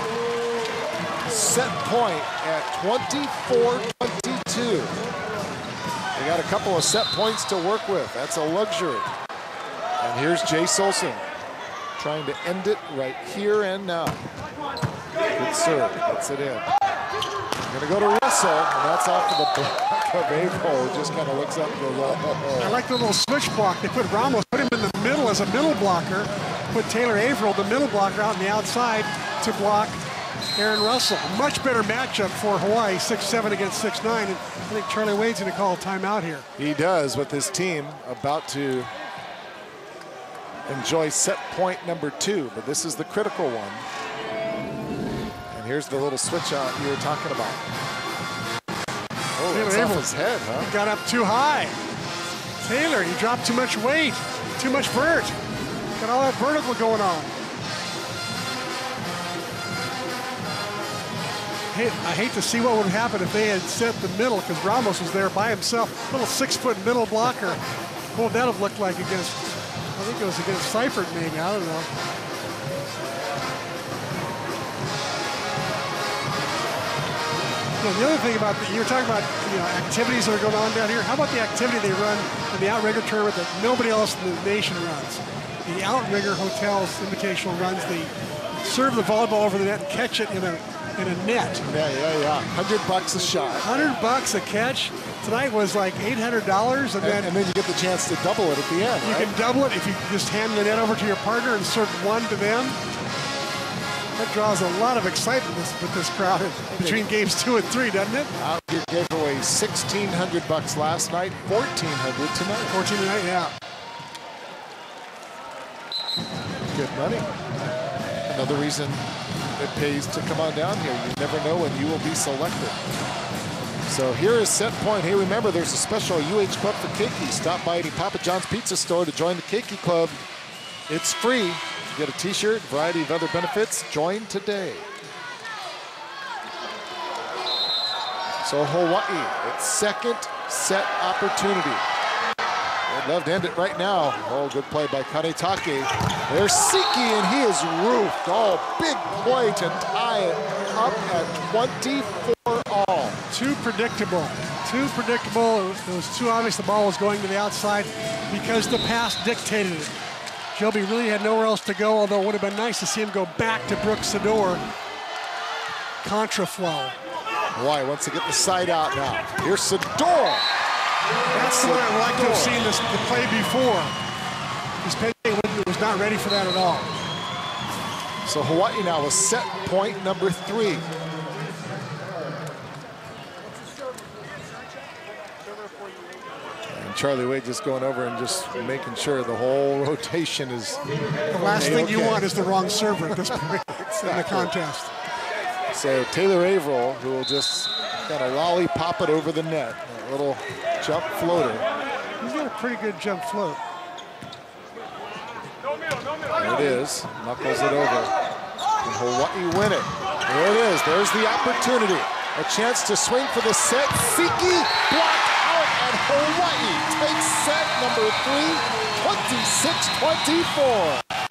Speaker 1: set point at twenty-four twenty-two. They got a couple of set points to work with. That's a luxury. And here's Jace Olsen trying to end it right here and now. Good serve, gets it in. Gonna go to Russell, and that's off of the block of April, who just kind of looks up and goes, oh.
Speaker 2: I like the little switch block. They put Ramos, put him in the middle as a middle blocker, put Taylor Averill, the middle blocker, out on the outside to block Aaron Russell. Much better matchup for Hawaii, six seven against six nine, and I think Charlie Wade's gonna call a timeout here.
Speaker 1: He does, with his team about to enjoy set point number two, but this is the critical one. And here's the little switch out you were talking about. Oh, that's off his head, huh?
Speaker 2: He got up too high. Taylor, he dropped too much weight, too much vert. Got all that vertical going on. Hey, I hate to see what would happen if they had set the middle, because Ramos was there by himself. Little six-foot middle blocker. What would that have looked like against, I think it was against Seifert maybe, I don't know. Yeah, the other thing about, the, you were talking about, you know, activities that are going on down here. How about the activity they run in the Outrigger tournament that nobody else in the nation runs? The Outrigger Hotels Invitational runs, they serve the volleyball over the net and catch it in a in a net.
Speaker 1: Yeah, yeah, yeah. Hundred bucks a shot.
Speaker 2: Hundred bucks a catch. Tonight was like eight hundred dollars, and,
Speaker 1: and
Speaker 2: then
Speaker 1: and then you get the chance to double it at the end.
Speaker 2: You
Speaker 1: right?
Speaker 2: can double it if you just hand the net over to your partner and serve one to them. That draws a lot of excitement with, with this crowd between games two and three, doesn't it?
Speaker 1: Outrigger gave away sixteen hundred bucks last night, fourteen hundred tonight.
Speaker 2: fourteen tonight, yeah.
Speaker 1: Good money. Another reason it pays to come on down here. You never know when you will be selected. So here is set point. Hey, remember there's a special U H Club for Keiki. Stop by any Papa John's Pizza store to join the Keiki Club. It's free. You get a t-shirt, variety of other benefits. Join today. So Hawaii, its second set opportunity. I'd love to end it right now. Oh, good play by Kanetake. There's Siki, and he is roofed. Oh, big play to tie it up at twenty-four all.
Speaker 2: Too predictable. Too predictable. It was too obvious the ball was going to the outside because the pass dictated it. Joby really had nowhere else to go, although it would have been nice to see him go back to Brooks Sador. Contraflow.
Speaker 1: Hawaii wants to get the side out now. Here's Sador.
Speaker 2: That's the way I like to have seen this the play before. This Penn was not ready for that at all.
Speaker 1: So Hawaii now with set point number three. And Charlie Wade just going over and just making sure the whole rotation is.
Speaker 2: The last thing okay. you want is the wrong server at this point exactly. in the contest.
Speaker 1: So Taylor Averill, who will just kind of lollipop it over the net. A little jump floater.
Speaker 2: He's got a pretty good jump float.
Speaker 1: There it is. Knuckles it over. And Hawaii win it. There it is. There's the opportunity. A chance to swing for the set. Siki blocked out, and Hawaii takes set number three, twenty-six twenty-four.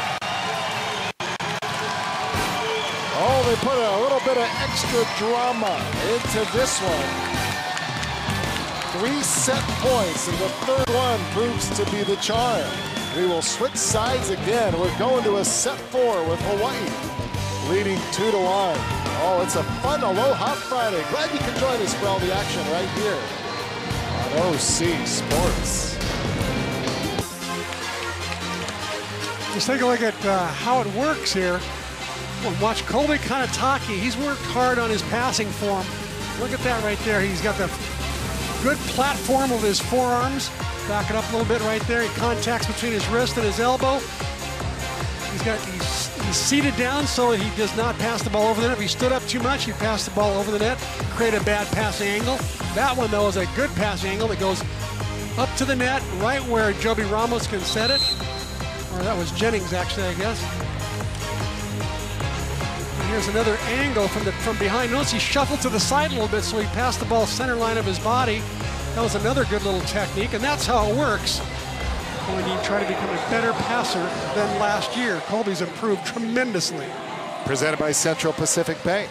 Speaker 1: Oh, they put a little bit of extra drama into this one. Three set points, and the third one proves to be the charm. We will switch sides again. We're going to a set four with Hawaii leading two to one. Oh, it's a fun Aloha Friday. Glad you can join us for all the action right here on O C Sports.
Speaker 2: Let's take a look at uh, how it works here. Well, watch Colby Kanataki. He's worked hard on his passing form. Look at that right there. He's got the good platform of his forearms. Back it up a little bit right there. He contacts between his wrist and his elbow. He's got he's, he's seated down so he does not pass the ball over the net. If he stood up too much, he'd pass the ball over the net, create a bad passing angle. That one, though, is a good passing angle that goes up to the net, right where Joby Ramos can set it. Or that was Jennings, actually, I guess. And here's another angle from the from behind. Notice he shuffled to the side a little bit, so he passed the ball center line of his body. That was another good little technique, and that's how it works when you try to become a better passer than last year. Colby's improved tremendously.
Speaker 1: Presented by Central Pacific Bank.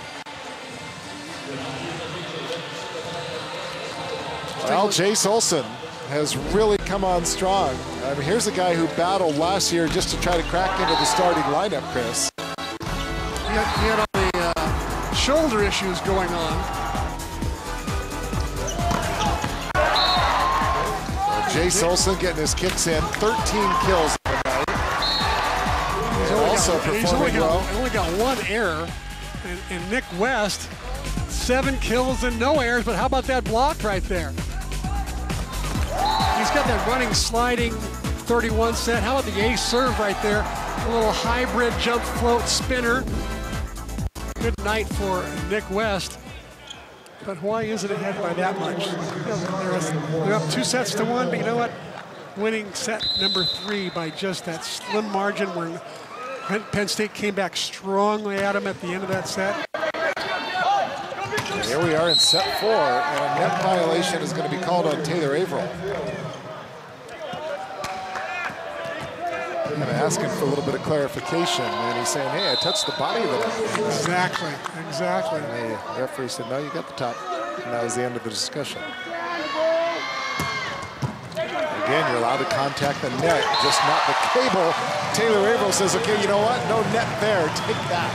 Speaker 1: Well, Jace Olson has really come on strong. I mean, here's a guy who battled last year just to try to crack into the starting lineup, Chris.
Speaker 2: He had, he had all the uh, shoulder issues going on.
Speaker 1: Jace Olson getting his kicks in, thirteen kills tonight. He's and also
Speaker 2: got,
Speaker 1: performing
Speaker 2: he's only
Speaker 1: well.
Speaker 2: Got, only got one error, and, and Nick West, seven kills and no errors, but how about that block right there? He's got that running, sliding thirty-one set. How about the ace serve right there? A little hybrid jump float spinner. Good night for Nick West. But Hawaii isn't ahead by that much. They're up two sets to one, but you know what? Winning set number three by just that slim margin where Penn State came back strongly at them at the end of that set.
Speaker 1: And here we are in set four, and a net violation is going to be called on Taylor Averill. Kind of asking for a little bit of clarification, and he's saying, hey, I touched the body of the net.
Speaker 2: Exactly, exactly.
Speaker 1: And the referee said, no, you got the top. And that was the end of the discussion. Again, you're allowed to contact the net, just not the cable. Taylor Averill says, okay, you know what? No net there, take that.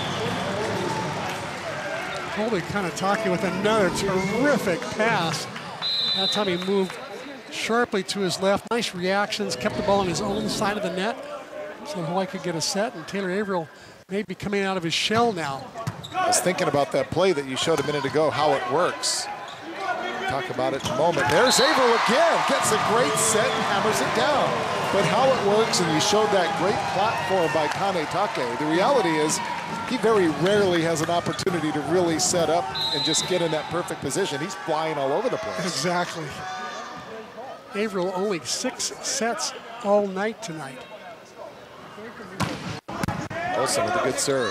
Speaker 2: Colby Kanataki with another terrific pass. That time he moved sharply to his left. Nice reactions, kept the ball on his own side of the net so Hawaii could get a set, and Taylor Averill may be coming out of his shell now.
Speaker 1: I was thinking about that play that you showed a minute ago, how it works. We'll talk about it in a moment. There's Averill again, gets a great set and hammers it down. But how it works, and you showed that great platform by Kanataki, the reality is he very rarely has an opportunity to really set up and just get in that perfect position. He's flying all over the place.
Speaker 2: Exactly. Averill only six sets all night tonight.
Speaker 1: Olson with a good serve.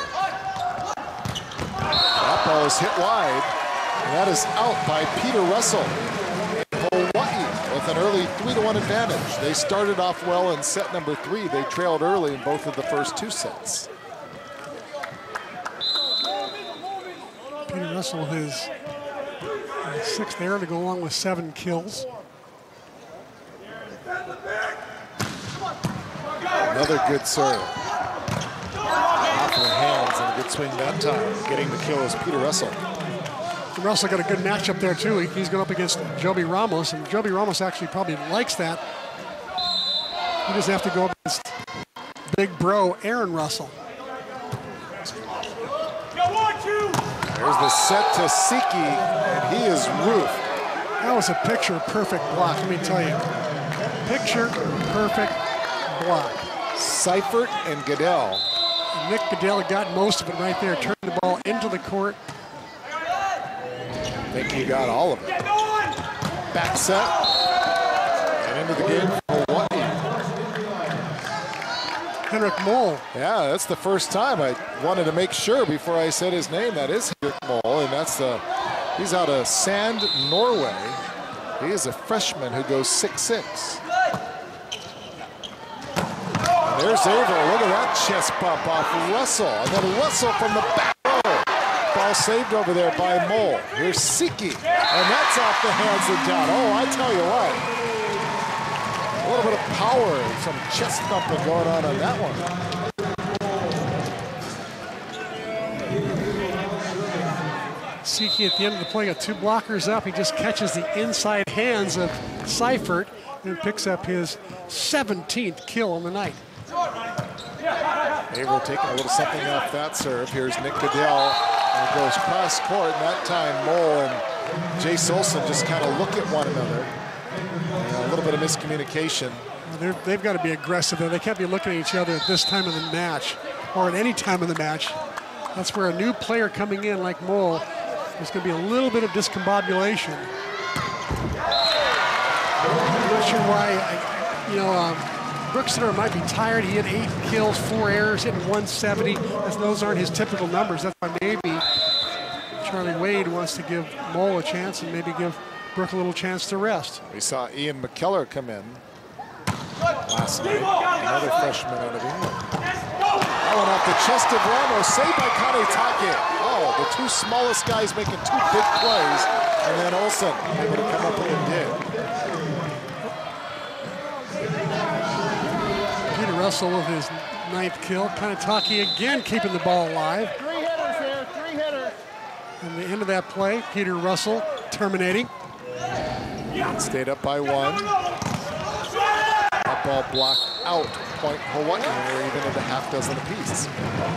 Speaker 1: That ball is hit wide, and that is out by Peter Russell. Hawaii with an early three to one advantage. They started off well in set number three. They trailed early in both of the first two sets.
Speaker 2: Peter Russell with his uh, sixth error to go along with seven kills.
Speaker 1: Another good serve. Off of the hands and a good swing that time. Getting the kill is Peter Russell.
Speaker 2: Russell got a good matchup there too. He's going up against Joby Ramos, and Joby Ramos actually probably likes that. He doesn't have to go up against big bro Aaron Russell.
Speaker 1: There's the set to Siki, and he is roofed.
Speaker 2: That was a picture-perfect block, let me tell you. Picture-perfect block.
Speaker 1: Seifert and Goodell.
Speaker 2: And Nick Goodell got most of it right there, turned the ball into the court.
Speaker 1: I think he got all of it. Back set, and into the game for Hawaii.
Speaker 2: Henrik Moll.
Speaker 1: Yeah, that's the first time. I wanted to make sure before I said his name. That is Henrik Moll, and that's the, he's out of Sand, Norway. He is a freshman who goes six six. And there's Averill. Look at that chest bump off Russell. And then Russell from the back row. Ball saved over there by Moll. Here's Siki. And that's off the hands of Down. Oh, I tell you what. A little bit of power and some chest thumping going on on that one.
Speaker 2: Siki at the end of the play got two blockers up. He just catches the inside hands of Seifert and picks up his seventeenth kill on the night.
Speaker 1: Averill taking a little something off that serve. Here's Nick Goodell, and goes cross court, and that time Moll and Jace Olsen just kind of look at one another. And a little bit of miscommunication.
Speaker 2: They're, they've got to be aggressive there. They can't be looking at each other at this time of the match, or at any time of the match. That's where a new player coming in like Moll, there's going to be a little bit of discombobulation. I'm not sure why, I, you know, um, Brookseter might be tired. He had eight kills, four errors, hitting one seventy. As those aren't his typical numbers. That's why maybe Charlie Wade wants to give Moll a chance and maybe give Brook a little chance to rest.
Speaker 1: We saw Ian McKellar come in last night, another freshman out of England. That one off the chest of Ramos, saved by Kanetake. Oh, the two smallest guys making two big plays, and then Olsen able to come up with a dig.
Speaker 2: Peter Russell with his ninth kill. Kanetake again keeping the ball alive.
Speaker 3: Three hitters here, three hitters.
Speaker 2: And the end of that play, Peter Russell terminating.
Speaker 1: Stayed up by one. That ball blocked out. Point Hawaii, and they're even at a half dozen apiece.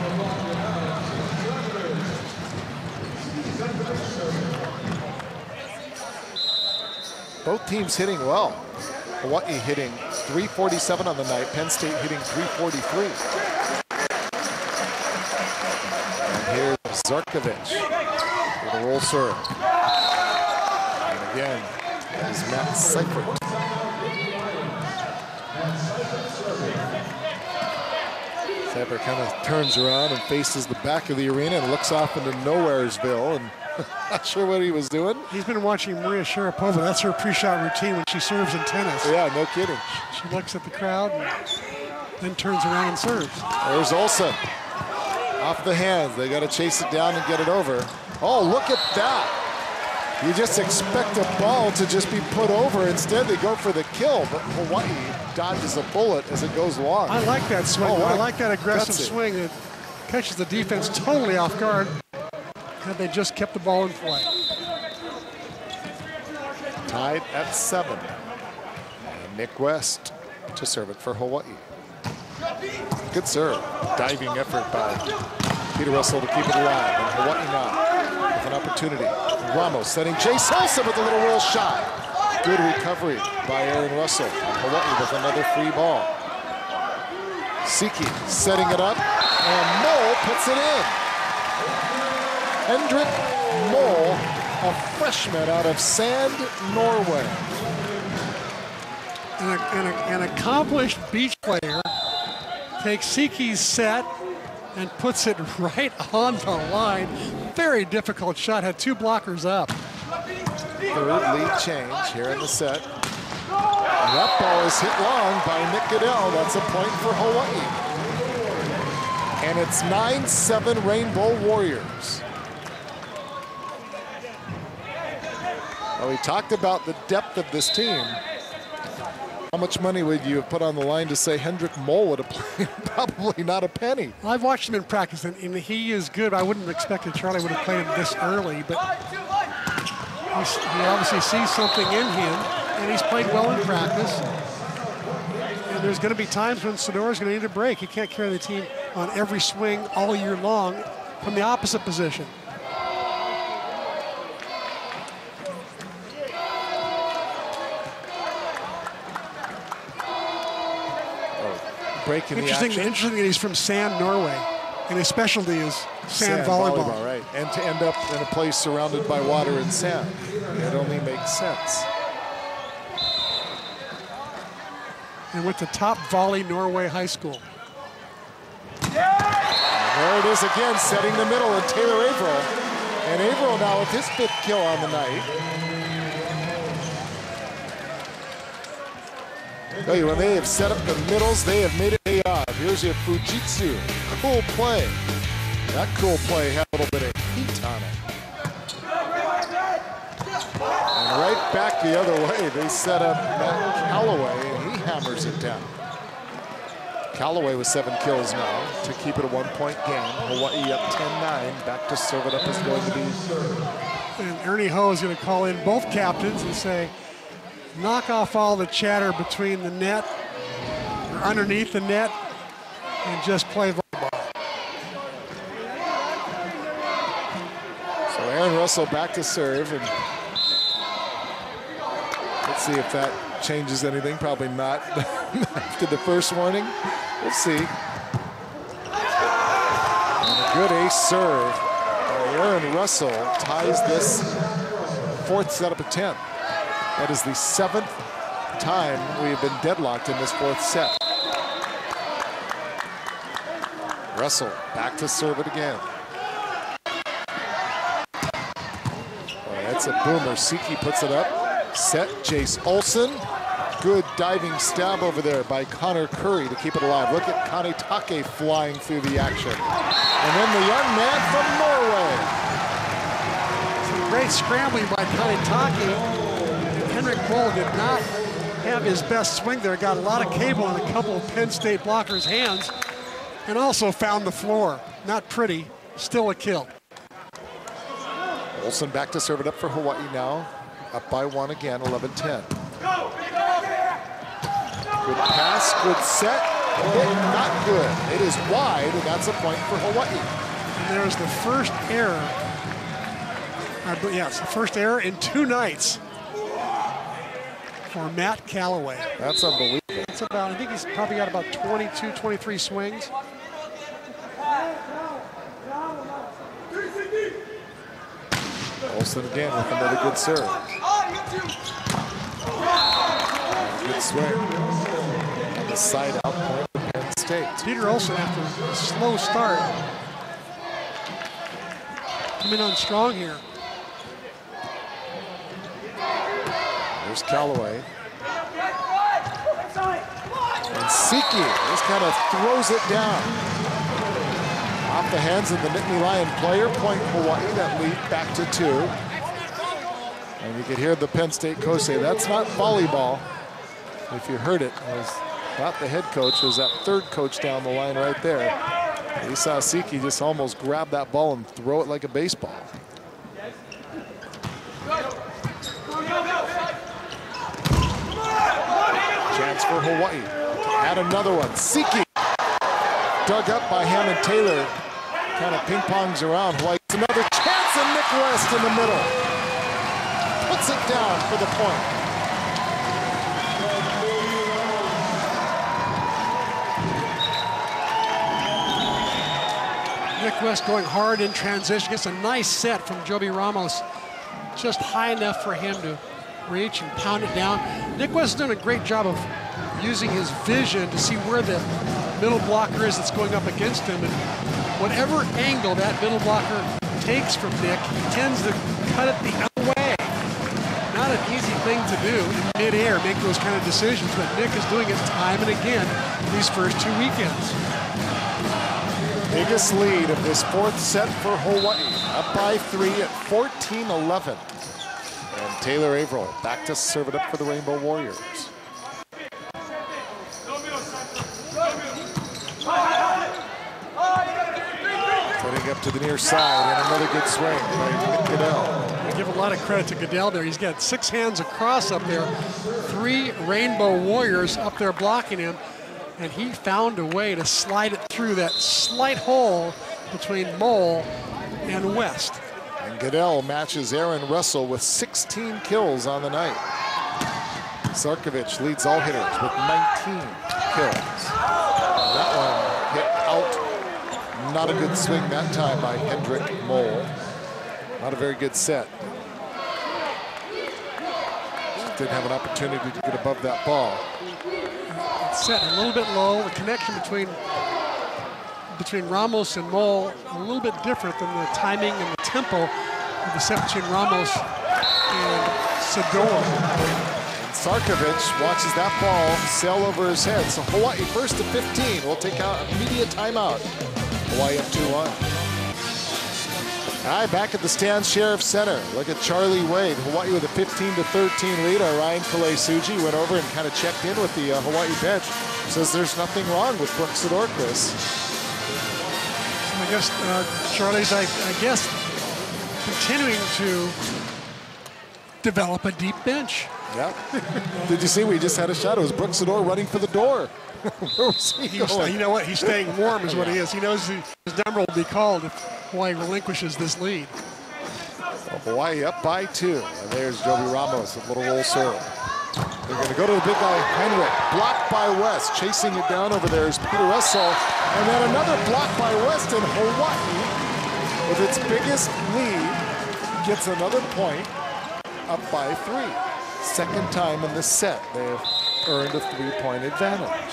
Speaker 1: Both teams hitting well. Hawaii hitting three forty-seven on the night. Penn State hitting three forty-three. And here's Zarkovich with a roll serve. And again, that is Matt Seifert. Seifert kind of turns around and faces the back of the arena and looks off into Nowheresville, and not sure what he was doing.
Speaker 2: He's been watching Maria Sharapova. That's her pre-shot routine when she serves in tennis.
Speaker 1: Yeah, no kidding.
Speaker 2: She looks at the crowd and then turns around and serves.
Speaker 1: There's Olsen. Off the hands. They got to chase it down and get it over. Oh, look at that. You just expect a ball to just be put over. Instead, they go for the kill, but Hawaii dodges a bullet as it goes long.
Speaker 2: I like that swing.
Speaker 1: Oh,
Speaker 2: I like that aggressive
Speaker 1: gutsy.
Speaker 2: swing. It catches the defense totally off guard had they just kept the ball in play.
Speaker 1: Tied at seven. And Nick West to serve it for Hawaii. Good serve. Diving effort by Peter Russell to keep it alive. And Hawaii now with an opportunity. Ramos setting Jace Olsen with a little roll shot. Good recovery by Aaron Russell. Hawaii with another free ball. Siki setting it up, and Moll puts it in. Hendrik Moll, a freshman out of Sand, Norway.
Speaker 2: And a, and a, an accomplished beach player takes Siki's set and puts it right on the line. Very difficult shot, had two blockers up.
Speaker 1: Third lead change here in the set. And that ball is hit long by Nick Goodell. That's a point for Hawaii. And it's nine seven Rainbow Warriors. Well, we talked about the depth of this team. How much money would you have put on the line to say Hendrik Moll would have played? Probably not a penny.
Speaker 2: Well, I've watched him in practice, and, and he is good. I wouldn't have expected Charlie would have played him this early, but He's, he obviously sees something in him, and he's played well in practice. And there's going to be times when Sonora's going to need a break. He can't carry the team on every swing all year long from the opposite position.
Speaker 1: Break in
Speaker 2: interesting,
Speaker 1: the action.
Speaker 2: interesting that he's from Sand, Norway, and his specialty is sand,
Speaker 1: Sand
Speaker 2: volleyball.
Speaker 1: volleyball. Right, and to end up in a place surrounded by water and sand, it only makes sense.
Speaker 2: And with the top volley Norway high school.
Speaker 1: And there it is again, setting the middle, and Taylor Averill. And Averill now with his fifth kill on the night. Tell you, when they have set up the middles, they have made it pay off. Here's your Fujitsu. Cool play. That cool play had a little bit of heat on it. And right back the other way, they set up Matt Calloway, and he hammers it down. Calloway with seven kills now to keep it a one-point game. Hawaii up ten nine. Back to serve it up is going to be.
Speaker 2: And Ernie Ho is going to call in both captains and say, knock off all the chatter between the net or underneath the net and just play volleyball.
Speaker 1: So Aaron Russell back to serve, and let's see if that changes anything. Probably not. After the first warning, we'll see. And a good ace serve by Aaron Russell ties this fourth set up at ten. That is the seventh time we have been deadlocked in this fourth set. Russell back to serve it again. Oh, that's a boomer. Siki puts it up. Set Jace Olsen. Good diving stab over there by Connor Curry to keep it alive. Look at Kanetake flying through the action. And then the young man from Norway.
Speaker 2: Some great scrambling by Kanetake. Henrik Boll did not have his best swing there. Got a lot of cable in a couple of Penn State blockers' hands, and also found the floor. Not pretty, still a kill.
Speaker 1: Olsen back to serve it up for Hawaii now. Up by one again, eleven ten. Good pass, good set, hit, not good. It is wide, and that's a point for Hawaii.
Speaker 2: And there's the first error. Uh, but yes, the first error in two nights for Matt Calloway.
Speaker 1: That's unbelievable.
Speaker 2: It's about, I think he's probably got about twenty-two, twenty-three swings.
Speaker 1: Olsen again with another good serve. Good swing. On the side out point of Penn State.
Speaker 2: Peter Olsen, after a slow start, coming on strong here.
Speaker 1: There's Calloway. And Siki just kind of throws it down. Off the hands of the Nittany Lion player. Point Hawaii, that lead back to two. And you could hear the Penn State coach say, that's not volleyball. If you heard it, it was not the head coach, it was that third coach down the line right there. We saw Siki just almost grab that ball and throw it like a baseball. Chance for Hawaii to add another one. Siki dug up by Hammond Taylor. Kind of ping-pongs around. Hawaii gets another chance, and Nick West in the middle. Puts it down for the point.
Speaker 2: Nick West going hard in transition. Gets a nice set from Joby Ramos. Just high enough for him to reach and pound it down. Nick West has done a great job of using his vision to see where the middle blocker is that's going up against him. And whatever angle that middle blocker takes from Nick, he tends to cut it the other way. Not an easy thing to do in midair, make those kind of decisions, but Nick is doing it time and again these first two weekends.
Speaker 1: Biggest lead of this fourth set for Hawaii. Up by three at fourteen eleven. And Taylor Averill back to serve it up for the Rainbow Warriors. Putting up to the near side, and another good swing by Nick Goodell.
Speaker 2: give a lot of credit to Goodell there. He's got six hands across up there, three Rainbow Warriors up there blocking him, and he found a way to slide it through that slight hole between Mole and West.
Speaker 1: And Goodell matches Aaron Russell with sixteen kills on the night. Sarkovich leads all hitters with nineteen kills. And that one hit out. Not a good swing that time by Hendrik Mole. Not a very good set. Just didn't have an opportunity to get above that ball.
Speaker 2: Set a little bit low. The connection between between Ramos and Mole a little bit different than the timing and the tempo of the set between Ramos and Sador.
Speaker 1: And Sarkovich watches that ball sail over his head. So Hawaii first to fifteen. We'll take out immediate timeout. Hawaii up two one. All right, back at the stand, Sheriff Center. Look at Charlie Wade. Hawaii with a fifteen to thirteen lead. Our Ryan Kalei-Suji went over and kind of checked in with the uh, Hawaii bench. Says there's nothing wrong with Brooks Sador, Chris.
Speaker 2: I guess uh, Charlie's, I, I guess, continuing to develop a deep bench.
Speaker 1: Yeah. Did you see we just had a shot? It was Brooks Sador running for the door. Where was he
Speaker 2: He's,
Speaker 1: going?
Speaker 2: you know what? He's staying warm is what he is. He knows he, his number will be called if Hawaii relinquishes this lead.
Speaker 1: Well, Hawaii up by two. And there's Joby Ramos with a little roll serve. They're going to go to the big guy, Henrik. Blocked by West. Chasing it down over there is Peter Russell. And then another block by West, and Hawaii, with its biggest lead, gets another point, up by three. Second time in the set, they have earned a three-point advantage.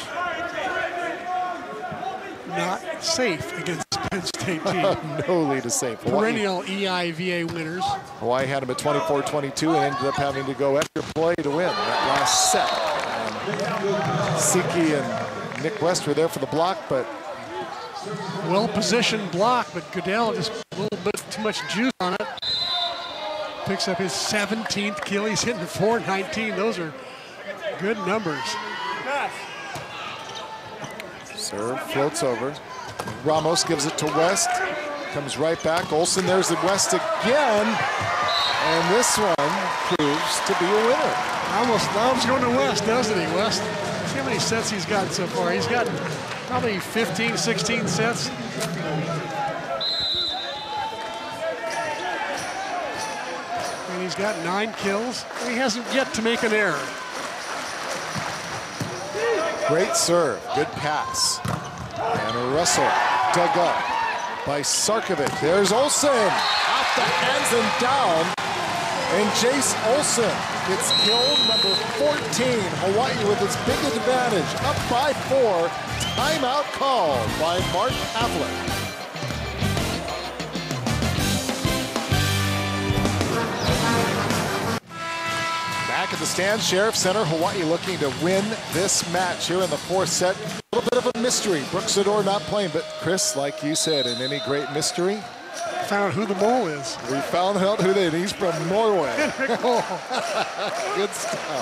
Speaker 2: Not safe against Penn State team.
Speaker 1: No lead is safe. Hawaii,
Speaker 2: Perennial E I V A winners.
Speaker 1: Hawaii had them at twenty-four twenty-two and ended up having to go extra play to win that last set. And Siki and Nick West were there for the block, but
Speaker 2: well-positioned block, but Goodell just a little bit too much juice on it. Picks up his seventeenth kill. He's hitting four nineteen. Those are good numbers.
Speaker 1: serve floats over. Ramos gives it to West. Comes right back. Olsen, there's the West again. And this one proves to be a winner.
Speaker 2: Ramos loves going to West, doesn't he, West? See how many sets he's gotten so far. He's gotten probably fifteen, sixteen sets. And he's got nine kills. He hasn't yet to make an error.
Speaker 1: Great serve, good pass. And Russell dug up by Sarkovich. There's Olsen, off the hands and down. And Jace Olsen gets kill number fourteen. Hawaii with its big advantage, up by four. Timeout called by Mark Havlick. Back at the stand, Sheriff Center, Hawaii looking to win this match here in the fourth set. A little bit of a mystery. Brooks Sador not playing, but Chris, like you said, in any great mystery,
Speaker 2: found out who the mole is.
Speaker 1: we found out who they are. He's from Norway. Good stuff.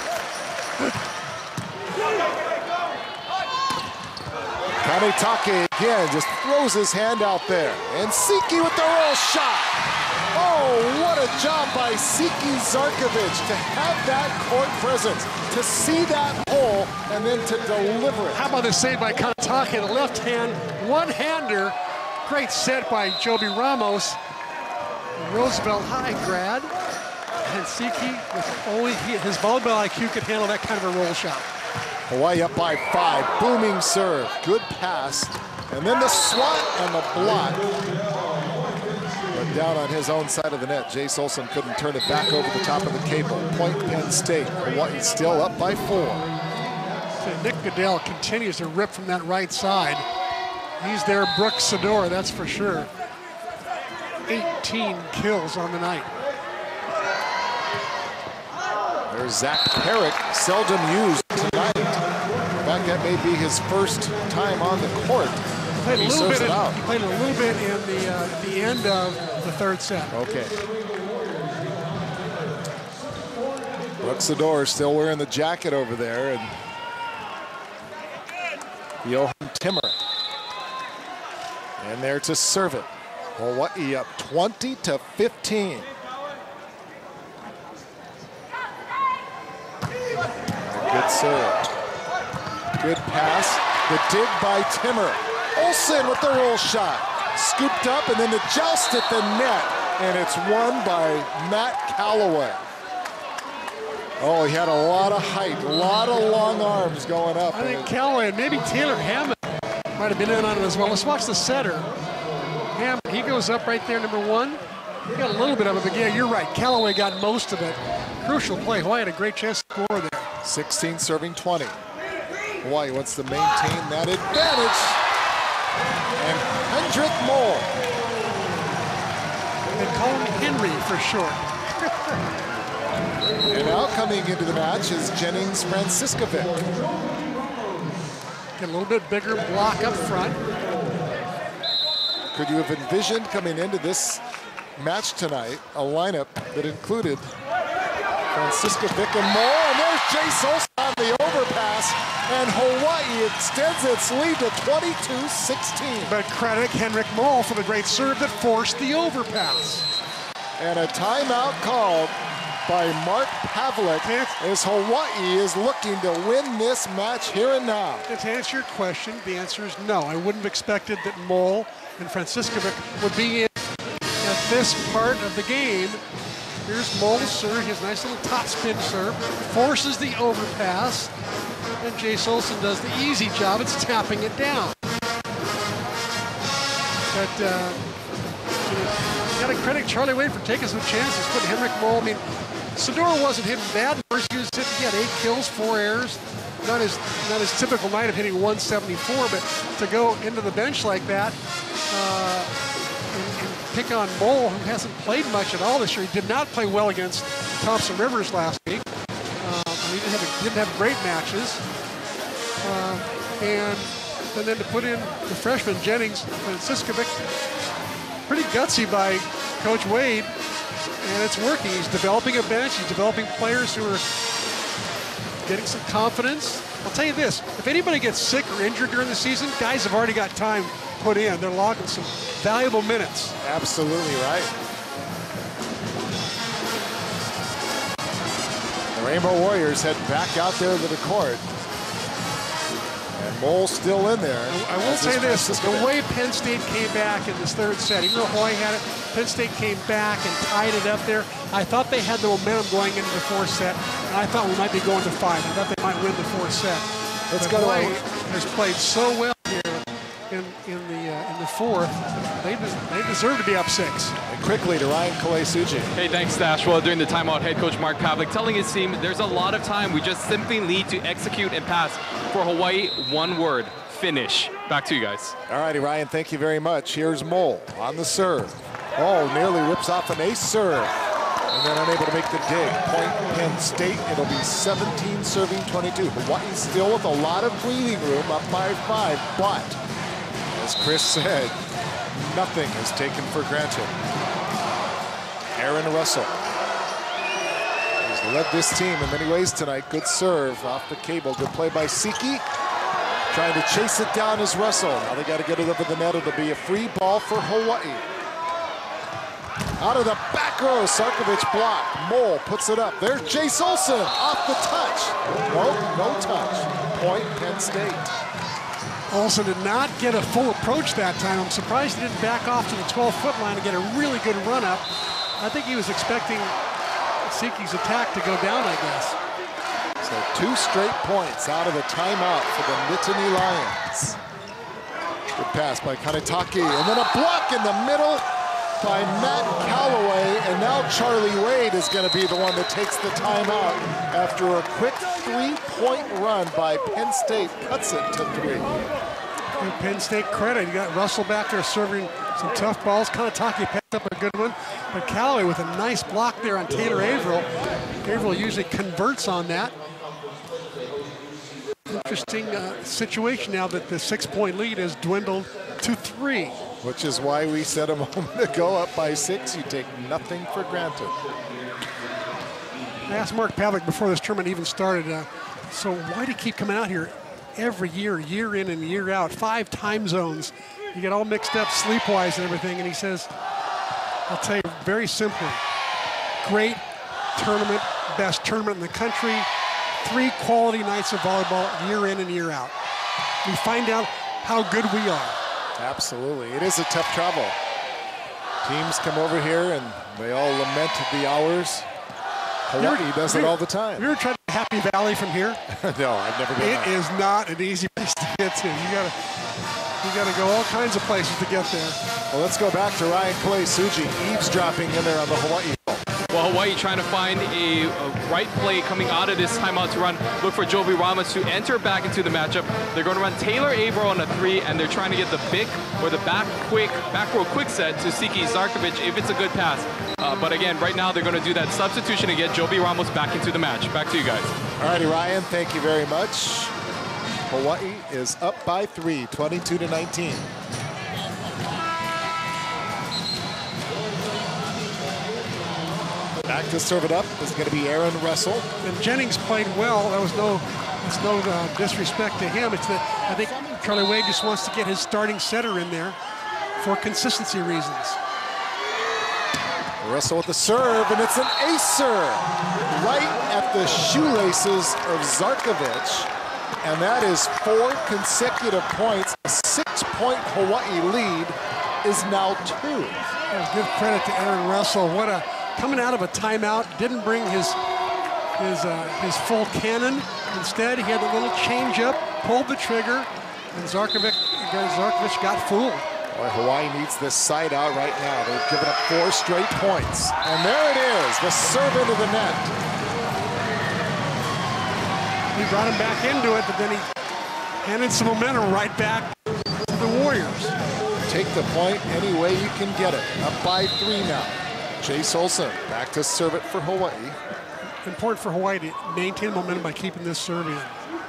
Speaker 1: Kanetake again just throws his hand out there. And Siki with the roll shot. Oh, what a job by Siki Zarkovich to have that court presence, to see that hole, and then to deliver it.
Speaker 2: How about this save by Kanetake, the left hand, one-hander. Great set by Joby Ramos. Roosevelt High grad. And Siki, with only he, his volleyball I Q could handle that kind of a roll shot.
Speaker 1: Hawaii up by five, booming serve, good pass. And then the swat and the block. But down on his own side of the net, Jace Olsen couldn't turn it back over the top of the cable. Point Penn State, Hawaii still up by four.
Speaker 2: So Nick Goodell continues to rip from that right side. He's there, Brooks Sador, that's for sure. eighteen kills on the night.
Speaker 1: There's Zach Herrick, seldom used tonight. In fact, that may be his first time on the court.
Speaker 2: He played a
Speaker 1: He
Speaker 2: little
Speaker 1: serves
Speaker 2: bit.
Speaker 1: it
Speaker 2: In,
Speaker 1: out.
Speaker 2: he played a little bit in the uh, the end of the third set.
Speaker 1: Okay. Brooks Sador still wearing the jacket over there, and Johan Timmer. And there to serve it. Hawaii up twenty to fifteen. Good serve. Good pass. The dig by Timmer. Olsen with the roll shot. Scooped up and then the joust at the net. And it's won by Matt Calloway. Oh, he had a lot of height, a lot of long arms going up.
Speaker 2: I think Calloway and maybe Taylor Hammond might have been in on it as well. Let's watch the setter. Hammond, he goes up right there, number one. He got a little bit of it, but yeah, you're right. Calloway got most of it. Crucial play. Hawaii had a great chance to score there.
Speaker 1: sixteen serving twenty. Hawaii wants to maintain that advantage. And Hendrik Mole.
Speaker 2: They call him Henry for short.
Speaker 1: And now coming into the match is Jennings Franciskovic.
Speaker 2: Get a little bit bigger block up front.
Speaker 1: Could you have envisioned coming into this match tonight a lineup that included Franciskovic and Moore? And there's Jace Olsen on the overpass. And Hawaii extends its lead to twenty-two sixteen.
Speaker 2: But credit Henrik Moll for the great serve that forced the overpass.
Speaker 1: And a timeout called by Mark Pavlik as Hawaii is looking to win this match here and now.
Speaker 2: To answer your question, the answer is no. I wouldn't have expected that Moll and Franciskovic would be in at this part of the game. Here's Moll's serve, his nice little top spin serve, forces the overpass, and Jace Olsen does the easy job, it's tapping it down. But uh, you know, you gotta credit Charlie Wade for taking some chances, putting Henrik Moll. I mean, Sador wasn't hitting bad. First he was hitting, he had eight kills, four errors. Not his, not his typical night of hitting one seventy-four, but to go into the bench like that uh, and, and pick on Moll, who hasn't played much at all this year. He did not play well against Thompson Rivers last week. Uh, he didn't have, a, didn't have great matches. Uh, and, and then to put in the freshman Jennings Franciskovic, pretty gutsy by Coach Wade. And it's working. He's developing a bench. He's developing players who are getting some confidence. I'll tell you this, if anybody gets sick or injured during the season, guys have already got time put in. They're logging some valuable minutes.
Speaker 1: Absolutely right. The Rainbow Warriors head back out there to the court. And Mole's still in there.
Speaker 2: I, I will say this, the way Penn State came back in this third set, even though Hawaii had it, Penn State came back and tied it up there. I thought they had the momentum going into the fourth set, and I thought we might be going to five. I thought they might win the fourth set.
Speaker 1: Let's
Speaker 2: but
Speaker 1: go.
Speaker 2: Hawaii has played so well here in, in, the, uh, in the fourth. They, they deserve to be up six.
Speaker 1: And quickly to Ryan Kalei-Suji.
Speaker 5: Hey, thanks, Stash. Well, during the timeout, head coach Mark Pavlik telling his team there's a lot of time. We just simply need to execute and pass. For Hawaii, one word, finish. Back to you guys.
Speaker 1: All righty, Ryan, thank you very much. Here's Mole on the serve. Oh, nearly rips off an ace serve. And then unable to make the dig. Point Penn State. It'll be seventeen serving twenty-two. Hawaii still with a lot of breathing room, up by five. But, as Chris said, nothing is taken for granted. Aaron Russell has led this team in many ways tonight. Good serve off the cable. Good play by Siki. Trying to chase it down is Russell. Now they got to get it over the net. It'll be a free ball for Hawaii. Out of the back row, Sarkovic block. Mole puts it up. There's Jace Olsen off the touch. Nope, no touch. Point Penn State.
Speaker 2: Olsen did not get a full approach that time. I'm surprised he didn't back off to the twelve-foot line to get a really good run up. I think he was expecting Siki's attack to go down, I guess.
Speaker 1: So two straight points out of the timeout for the Nittany Lions. Good pass by Kanetake, and then a block in the middle by Matt Calloway, and now Charlie Wade is going to be the one that takes the timeout after a quick three-point run by Penn State. Cuts it to three.
Speaker 2: Give Penn State credit. You got Russell back there serving some tough balls. Kanetake picked up a good one, but Calloway with a nice block there on Taylor Averill. Averill usually converts on that. Interesting uh, situation now that the six-point lead has dwindled to three.
Speaker 1: Which is why we said a moment ago, up by six, you take nothing for granted.
Speaker 2: I asked Mark Pavlik before this tournament even started, uh, so why do you keep coming out here every year, year in and year out, five time zones? You get all mixed up sleep-wise and everything, and he says, I'll tell you very simply, great tournament, best tournament in the country, three quality nights of volleyball year in and year out. We find out how good we are.
Speaker 1: Absolutely. It is a tough travel. Teams come over here and they all lament the hours. Hawaii
Speaker 2: You're,
Speaker 1: does it all the time.
Speaker 2: Have you ever tried Happy Valley from here?
Speaker 1: No, I've never done
Speaker 2: It
Speaker 1: that.
Speaker 2: is not an easy place to get to. You gotta, you gotta go all kinds of places to get there.
Speaker 1: Well, let's go back to Ryan Clay Suji eavesdropping in there on the Hawaii.
Speaker 5: Well, Hawaii trying to find a, a right play coming out of this timeout to run. Look for Jovi Ramos to enter back into the matchup. They're going to run Taylor Avro on a three, and they're trying to get the big or the back quick, back row quick set to Siki Zarkovic if it's a good pass. Uh, but again, right now they're going to do that substitution and get Jovi Ramos back into the match. Back to you guys.
Speaker 1: All righty, Ryan, thank you very much. Hawaii is up by three, twenty-two to nineteen. Back to serve it up is going to be Aaron Russell.
Speaker 2: And Jennings played well. That was no, it's no uh, disrespect to him. It's that I think Charlie Wade just wants to get his starting setter in there for consistency reasons.
Speaker 1: Russell with the serve, and it's an acer right at the shoelaces of Zarkovic. And that is four consecutive points. A six-point Hawaii lead is now two.
Speaker 2: Yeah, give credit to Aaron Russell. What a coming out of a timeout, didn't bring his his uh, his full cannon. Instead, he had a little change up, pulled the trigger, and Zarkovic, Zarkovic got fooled.
Speaker 1: Boy, Hawaii needs this side out right now. They've given up four straight points. And there it is, the serve into the net.
Speaker 2: He brought him back into it, but then he handed some momentum right back to the Warriors.
Speaker 1: Take the point any way you can get it. Up by three now. Jace Olsen back to serve it for Hawaii.
Speaker 2: Important for Hawaii to maintain momentum by keeping this serve in.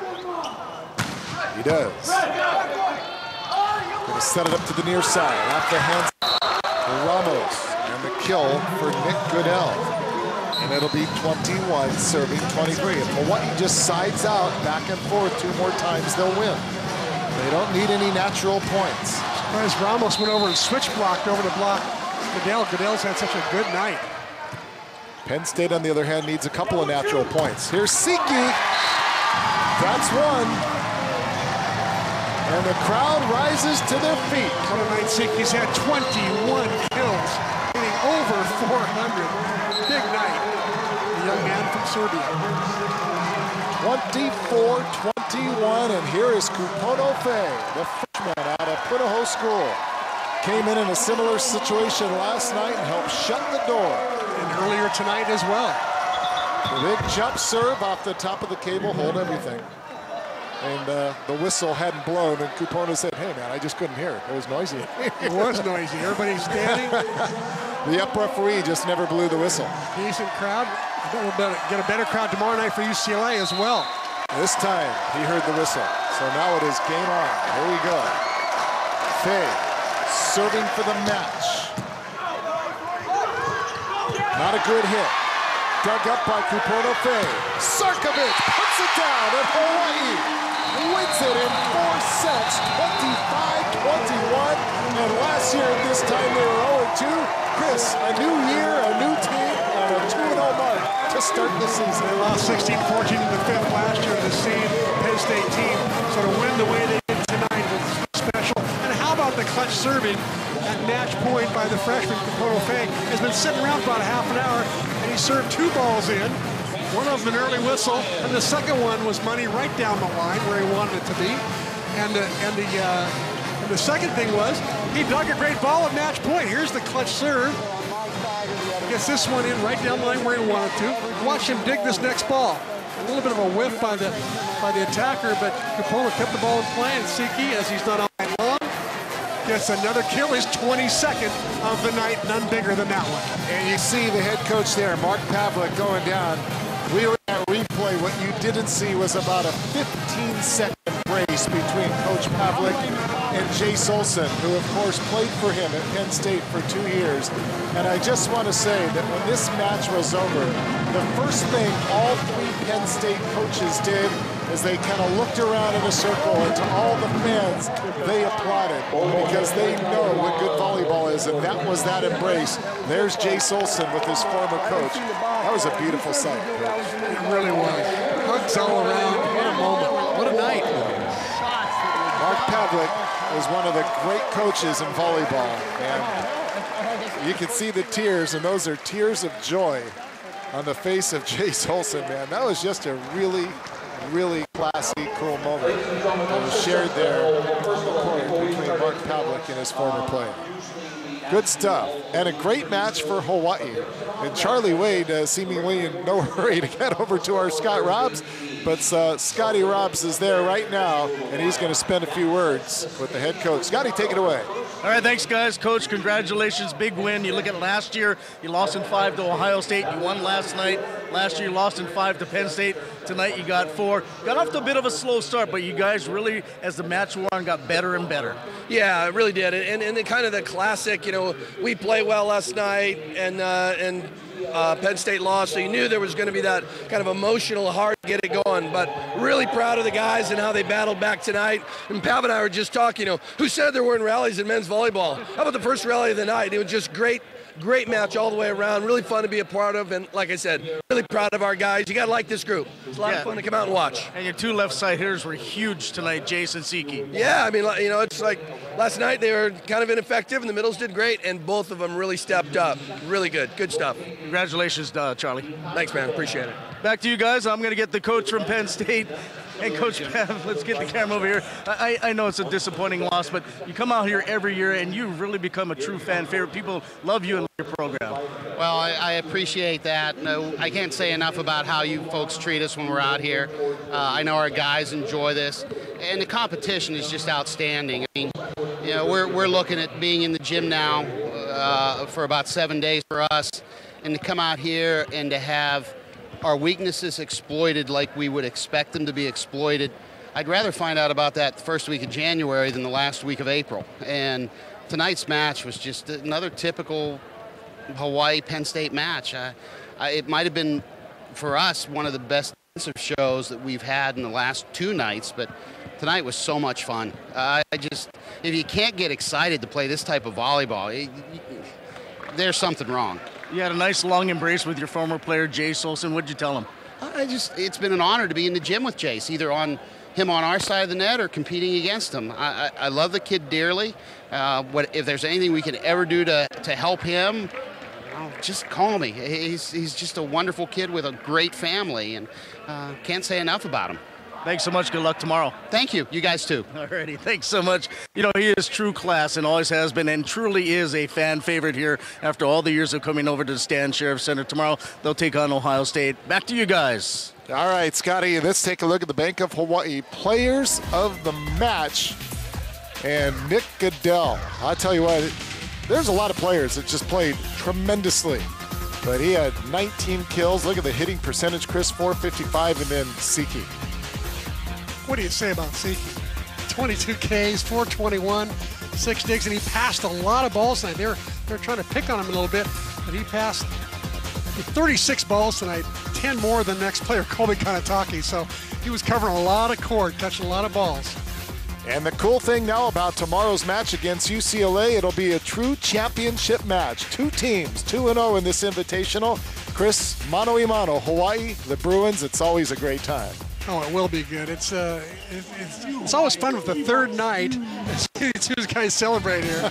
Speaker 1: He does. Going to set it up to the near side. Off the hands of Ramos. And the kill for Nick Goodell. And it'll be twenty-one serving twenty-three. If Hawaii just sides out back and forth two more times, they'll win. They don't need any natural points.
Speaker 2: Surprised Ramos went over and switch blocked over to block Goodell. Goodell's had such a good night.
Speaker 1: Penn State, on the other hand, needs a couple of natural points. Here's Siki. That's one. And the crowd rises to their feet.
Speaker 2: Tonight, Siki's had twenty-one kills, hitting over four hundred. Big night. The young man from Serbia.
Speaker 1: twenty-four twenty-one, and here is Kupono Fei, the freshman out of Punahou School. Came in in a similar situation last night and helped shut the door.
Speaker 2: And earlier tonight as well.
Speaker 1: The big jump serve off the top of the cable, hold everything. And uh, the whistle hadn't blown, and Kupono said, hey man, I just couldn't hear it. It was noisy.
Speaker 2: It was noisy. Everybody standing.
Speaker 1: The up referee just never blew the whistle.
Speaker 2: Decent crowd. I bet we'll better get a better crowd tomorrow night for U C L A as well.
Speaker 1: This time, he heard the whistle. So now it is game on. Here we go. Fei serving for the match. Not a good hit. Dug up by Kupono Fei. Zarkovic puts it down, and Hawaii wins it in four sets, twenty-five twenty-one. And last year at this time they were oh and two. Chris, a new year, a new team, and a two and oh mark to start the season.
Speaker 2: They lost sixteen fourteen in the fifth last year to the same Penn State team. So to win the way they did tonight was special. And how about the clutch serving at match point by the freshman Kupono Fei? Has been sitting around for about a half an hour, and he served two balls in. One of them an early whistle, and the second one was money right down the line where he wanted it to be. And the, and the, uh, and the second thing was he dug a great ball at match point. Here's the clutch serve. Gets this one in right down the line where he wanted to. Watch him dig this next ball. A little bit of a whiff by the by the attacker, but Kupono kept the ball in play, and Siki, as he's done all night long, gets another kill, his twenty-second of the night, none bigger than that one.
Speaker 1: And you see the head coach there, Mark Pavlik, going down. We were at replay. What you didn't see was about a fifteen second brace between Coach Pavlik and Jace Olsen, who of course played for him at Penn State for two years. And I just want to say that when this match was over, the first thing all three Penn State coaches did is they kind of looked around in a circle, and to all the fans, they applauded because they know what good volleyball is, and that was that embrace. There's Jace Olsen with his former coach. That was a beautiful sight.
Speaker 2: It really was. Hug hugs all around. What a moment. What a night.
Speaker 1: Mark Pavlik is one of the great coaches in volleyball, and you can see the tears, and those are tears of joy on the face of Jace Olson, man. That was just a really, really classy, cool moment that was shared there between Mark Pavlik and his former player. Good stuff, and a great match for Hawaii. And Charlie Wade uh, seemingly in no hurry to get over to our Scott Robbs, but uh, Scotty Robbs is there right now, and he's going to spend a few words with the head coach. Scotty, take it away.
Speaker 6: All right, thanks, guys. Coach, congratulations, big win. You look at last year, you lost in five to Ohio State. You won last night. Last year, you lost in five to Penn State. Tonight, you got four. Got off to a bit of a slow start, but you guys really, as the match wore on, got better and better.
Speaker 7: Yeah, it really did. And, and the kind of the classic, you know, we played well last night, and uh, and uh, Penn State lost, so you knew there was going to be that kind of emotional, hard to get it going. But really proud of the guys and how they battled back tonight. And Pav and I were just talking, you know, who said there weren't rallies in men's volleyball? How about the first rally of the night? It was just great. Great match all the way around. Really fun to be a part of, and like I said, really proud of our guys. You got to like this group. It's a lot
Speaker 6: yeah.
Speaker 7: of fun to come out and watch.
Speaker 6: And your two left side hitters were huge tonight, Jason Siki.
Speaker 7: Yeah, I mean, you know, it's like last night they were kind of ineffective, and the middles did great, and both of them really stepped up. Really good. Good stuff.
Speaker 6: Congratulations, uh, Charlie.
Speaker 7: Thanks, man. Appreciate it.
Speaker 6: Back to you guys. I'm going to get the coach from Penn State. And Coach Pav, let's get the camera over here. I, I know it's a disappointing loss, but you come out here every year and you really become a true fan favorite. People love you and your program.
Speaker 8: Well, I, I appreciate that. No, I can't say enough about how you folks treat us when we're out here. Uh, I know our guys enjoy this, and the competition is just outstanding. I mean, you know, we're we're looking at being in the gym now uh, for about seven days for us, and to come out here and to have our weaknesses exploited like we would expect them to be exploited. I'd rather find out about that the first week of January than the last week of April. And tonight's match was just another typical Hawaii Penn State match. Uh, I, it might have been, for us, one of the best defensive shows that we've had in the last two nights, but tonight was so much fun. Uh, I just, if you can't get excited to play this type of volleyball, it, there's something wrong.
Speaker 6: You had a nice long embrace with your former player, Jace Olson. What'd you tell him?
Speaker 8: I just, it's been an honor to be in the gym with Jace, either on him on our side of the net or competing against him. I, I, I love the kid dearly. Uh, what, if there's anything we can ever do to, to help him, oh, just call me. He's, he's just a wonderful kid with a great family, and uh, can't say enough about him.
Speaker 6: Thanks so much. Good luck tomorrow.
Speaker 8: Thank you. You guys too.
Speaker 6: Alrighty. Thanks so much. You know, he is true class and always has been, and truly is a fan favorite here after all the years of coming over to the Stan Sheriff Center. Tomorrow, they'll take on Ohio State. Back to you guys.
Speaker 1: All right, Scotty, let's take a look at the Bank of Hawaii players of the match. And Nick Goodell. I'll tell you what, there's a lot of players that just played tremendously. But he had nineteen kills. Look at the hitting percentage, Chris, four fifty-five, and then Siki.
Speaker 2: What do you say about Siki? twenty-two Ks, four twenty-one, six digs, and he passed a lot of balls tonight. They're, they're trying to pick on him a little bit, but he passed thirty-six balls tonight, ten more than next player, Colby Kanataki. So he was covering a lot of court, catching a lot of balls.
Speaker 1: And the cool thing now about tomorrow's match against U C L A, it'll be a true championship match. Two teams, two and oh in this invitational. Chris, mano a mano, Hawaii, the Bruins, it's always a great time.
Speaker 2: Oh, it will be good. It's uh, it, it's, it's always fun with the third night. See two guys celebrate here.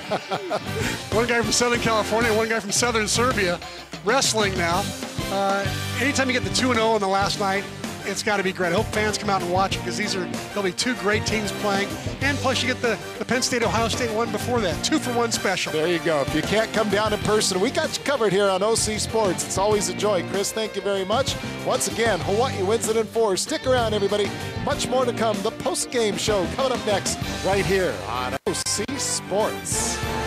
Speaker 2: One guy from Southern California, one guy from Southern Serbia, wrestling now. Uh, anytime you get the two and oh in the last night, it's got to be great. I hope fans come out and watch it because these are there'll be two great teams playing, and plus you get the the Penn State Ohio State one before that, two for one special.
Speaker 1: There you go. If you can't come down in person, we got you covered here on O C Sports. It's always a joy. Chris, thank you very much. Once again, Hawaii wins it in four. Stick around, everybody. Much more to come. The post-game show coming up next right here on O C Sports.